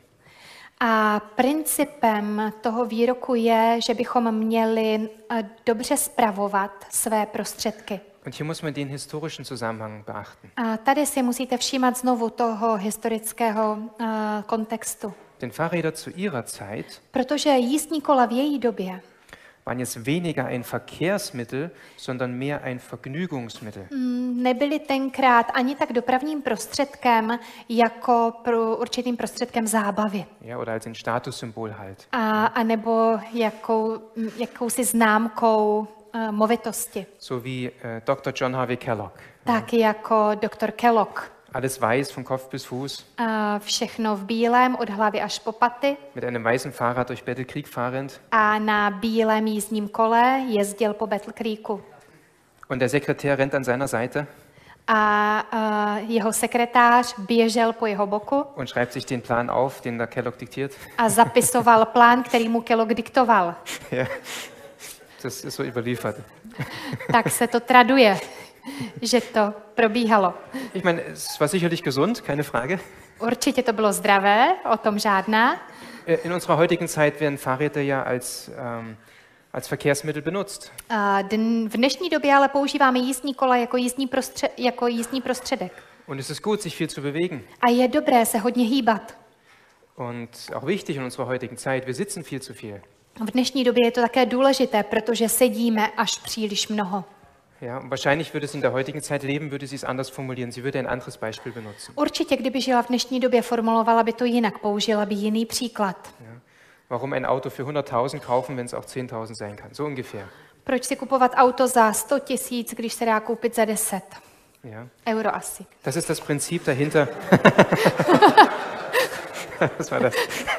A principem toho výroku je, že bychom měli dobře spravovat své prostředky. Und hier muss man den historischen Zusammenhang beachten. A tady si musíte všímat znovu toho historického uh, kontextu. Denn Fahrräder zu ihrer Zeit Protože jízdní kola v její době waren jetzt weniger ein Verkehrsmittel, sondern mehr ein Vergnügungsmittel. nebyly tenkrát ani tak dopravním prostředkem, jako pro určitým prostředkem zábavy. Ja, oder als ein Statussymbol halt. A, a nebo jakou, jakousi známkou uh, movitosti. So wie äh, Doktor John Harvey Kellogg. Tak jako doktor Kellogg. Alles weiß, von Kopf bis Fuß. Uh, všechno v bílém, od hlavy až po paty. Mit einem weißen Fahrrad durch Battle Creek fahrend. A na bílém jízdním kole jezdil po Battle Creeku. Und der Sekretär rennt an seiner Seite A uh, jeho sekretář běžel po jeho boku und schreibt sich den Plan auf, den der Kellogg diktiert. a zapisoval plán, který mu Kellogg diktoval. Ja, das ist so überliefert. Tak se to traduje, že to probíhalo. Ich meine, es war sicherlich gesund, keine Frage. Určitě to bylo zdravé, o tom žádná. In unserer heutigen Zeit werden Fahrräder ja als, ähm, als Verkehrsmittel benutzt. A v dnešní době ale používáme jízdní kola jako jízdní, prostřed, jako jízdní prostředek. Und es ist gut, sich viel zu bewegen. A je dobré se hodně hýbat. Und auch wichtig in unserer heutigen Zeit, wir sitzen viel zu viel. V dnešní době je to také důležité, protože sedíme až příliš mnoho. Ja, und wahrscheinlich würde sie in der heutigen Zeit leben, würde sie es anders formulieren. Sie würde ein anderes Beispiel benutzen. Určitě, kdyby žila v dnešní době, formulovala by to jinak, použila by jiný příklad. Ja. Warum ein Auto für hunderttausend kaufen, wenn es auch zehntausend sein kann? So ungefähr. Proč si kupovat auto za sto tisíc, když se dá koupit za deset? Ja. Euro asi. Das ist das Prinzip dahinter. Was war das?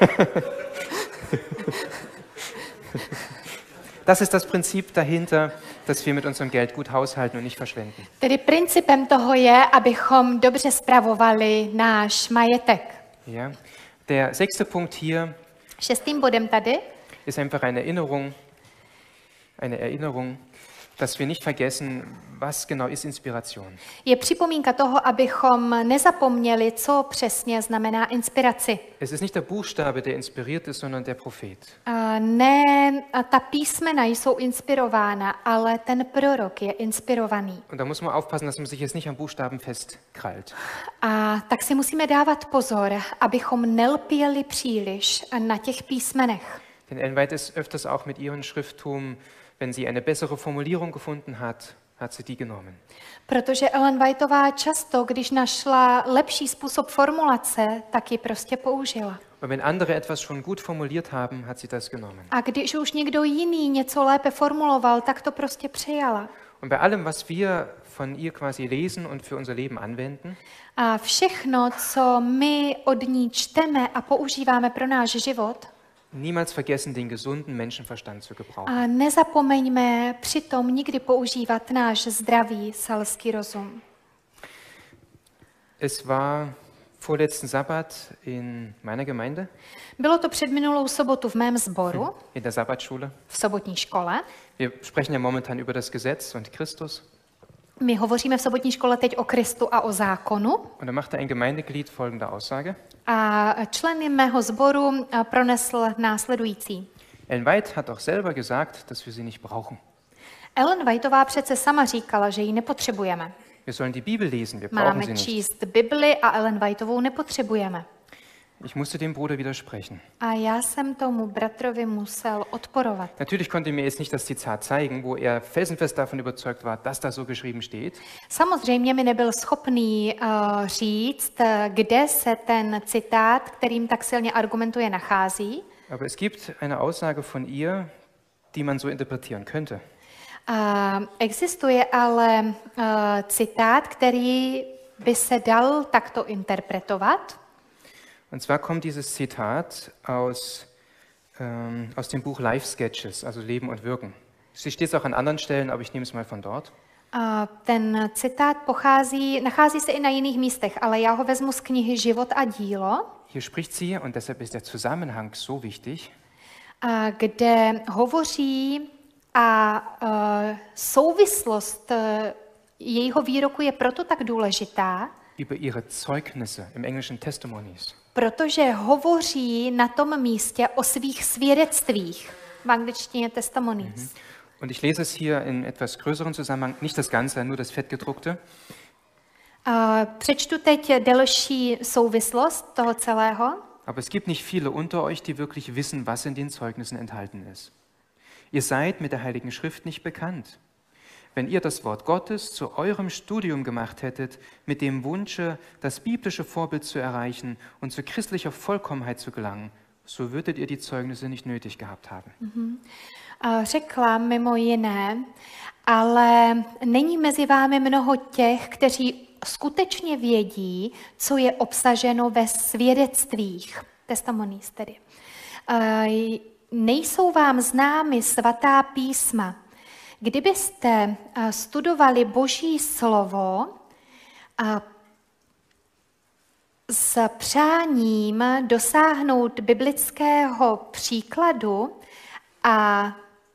Das ist das Prinzip dahinter, dass wir mit unserem Geld gut haushalten und nicht verschwenden. Tedy principem toho je, abychom dobře spravovali náš majetek. Ja. Der sechste Punkt hier Šestým bodem tady ist einfach eine Erinnerung, eine Erinnerung, dass wir nicht vergessen, was genau ist Inspiration. Je připomínka toho, abychom nezapomněli, co přesně znamená inspiraci. Es ist nicht der Buchstabe, der inspiriert ist, sondern der Prophet. A ne a ta písmena jsou inspirována, ale ten prorok je inspirovaný. Und da muss man aufpassen, dass man sich jetzt nicht am Buchstaben festkrallt. A tak si musíme dávat pozor, abychom nelpěli příliš na těch písmenech. Denn Ellen White ist öfters auch mit ihrem Schrifttum, wenn sie eine bessere Formulierung gefunden hat, hat sie die genommen. Protože Ellen Whiteová často, když našla lepší způsob formulace, tak ji prostě použila. Und wenn andere etwas schon gut formuliert haben, hat sie das genommen. A když už někdo jiný něco lépe formuloval, tak to prostě přijala. Und bei allem, was wir von ihr quasi lesen und für unser Leben anwenden, A všechno, co my od ní čteme a používáme pro náš život, niemals vergessen, den gesunden Menschenverstand zu gebrauchen. a nezapomeňme přitom nikdy používat náš zdravý selský rozum. Es war vorletzten Sabbat in meiner Gemeinde, Bylo to před minulou sobotu v mém sboru, in der Sabbatschule. v sobotní škole. Wir sprechen ja momentan über das Gesetz und Christus. My hovoříme v sobotní škole teď o Kristu a o zákonu. Und da machte ein Gemeindeglied folgende Aussage. A člen mého sboru pronesl následující. Ellen White hat auch selber gesagt, dass wir sie nicht brauchen. Ellen Whiteová přece sama říkala, že ji nepotřebujeme. Wir sollen die Bibel lesen, wir brauchen Máme sie nicht. číst Bibli a Ellen Whiteovou nepotřebujeme. Ich musste dem Bruder widersprechen. A já jsem tomu bratrovi musel odporovat. Natürlich konnte mir jetzt nicht das Zitat zeigen, wo er felsenfest davon überzeugt war, dass da so geschrieben steht. Samozřejmě mi nebyl schopný uh, říct, eh, kde se ten citát, kterým tak silně argumentuje, nachází. Aber es gibt eine Aussage von ihr, die man so interpretieren könnte. Uh, existuje ale uh, citát, který by se dal takto interpretovat. Und zwar kommt dieses Zitat aus, ähm, aus dem Buch Life Sketches, also Leben und Wirken. Sie steht es auch an anderen Stellen, aber ich nehme es mal von dort. A ten citát pochází, nachází se i na jiných místech, ale já ho vezmu z knihy Život a dílo, Hier spricht sie, und deshalb ist der Zusammenhang so wichtig, a kde hovoří a uh, souvislost uh, jejího výroku je proto tak důležitá, über ihre Zeugnisse, im Englischen Testimonies. protože hovoří na tom místě o svých svědectvích. V angličtině testimonies. Und ich lese es hier in etwas größeren Zusammenhang, nicht das Ganze, nur das Fettgedruckte. Uh, přečtu teď delší souvislost toho celého. Aber es gibt nicht viele unter euch, die wirklich wissen, was in den Zeugnissen enthalten ist. Ihr seid mit der Heiligen Schrift nicht bekannt. Wenn ihr das Wort Gottes zu eurem Studium gemacht hättet, mit dem Wunsche, das biblische Vorbild zu erreichen und zu christlicher Vollkommenheit zu gelangen, so würdet ihr die Zeugnisse nicht nötig gehabt haben. Uh, řekla mimo jiné, ale není mezi vámi mnoho těch, kteří skutečně vědí, co je obsaženo ve svědectvích. Testimonies tedy. Uh, nejsou vám známy svatá písma. Kdybyste uh, studovali Boží slovo a s přáním dosáhnout biblického příkladu a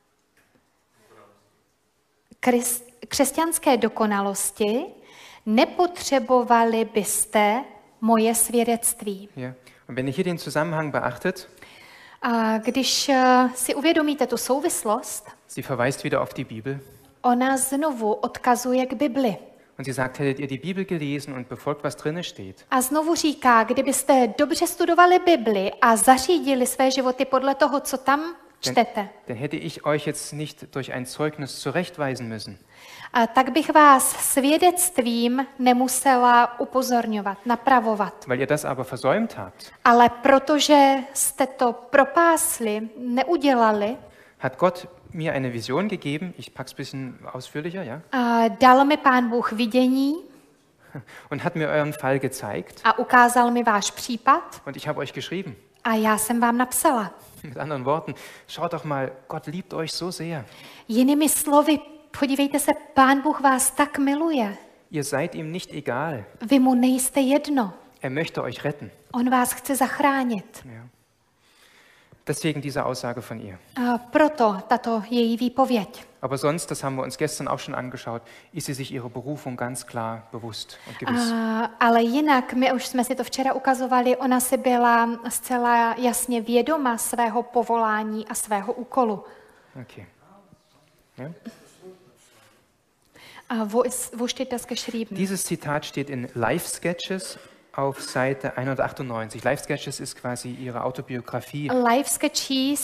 křesťanské dokonalosti, nepotřebovali byste moje svědectví. Ja. Und wenn ihr hier den Zusammenhang beachtet, A když uh, si uvědomíte tu souvislost, sie verweist wieder auf die Bibel ona znovu odkazuje k Bibli. und sie sagt, hättet ihr die Bibel gelesen und befolgt, was drinne steht, A znovu říká, kdybyste dobře studovali Bibli a zařídili své životy podle toho, co tam čtete, dann hätte ich euch jetzt nicht durch ein Zeugnis zurechtweisen müssen. a tak bych vás svědectvím nemusela upozorňovat, napravovat. Weil ihr das aber versäumt habt, Ale protože jste to propásli, neudělali, hat Gott mir eine Vision gegeben. Ich pack's ein bisschen ausführlicher, ja? a dal mi Pán Bůh vidění Und hat mir euren Fall gezeigt. a ukázal mi váš případ Und ich habe euch geschrieben. a já jsem vám napsala. Mit anderen Worten, schaut doch mal, Gott liebt euch so sehr. Jinými slovy, podívejte se, Pán Bůh vás tak miluje. Ihr seid ihm nicht egal. Vy mu nejste jedno. Er möchte euch retten. On vás chce zachránit. Ja. Deswegen diese Aussage von ihr. A proto tato její výpověď. Aber sonst, das haben wir uns gestern auch schon angeschaut, ist sie sich ihrer Berufung ganz klar bewusst und gewiss. A, ale jinak, my už jsme si to včera ukazovali, ona si byla zcela jasně vědoma svého povolání a svého úkolu. Okay. Ja? A wo, ist, wo steht das geschrieben? Dieses Zitat steht in Life Sketches auf Seite hundertachtundneunzig. Life Sketches ist quasi ihre Autobiografie. Life Sketches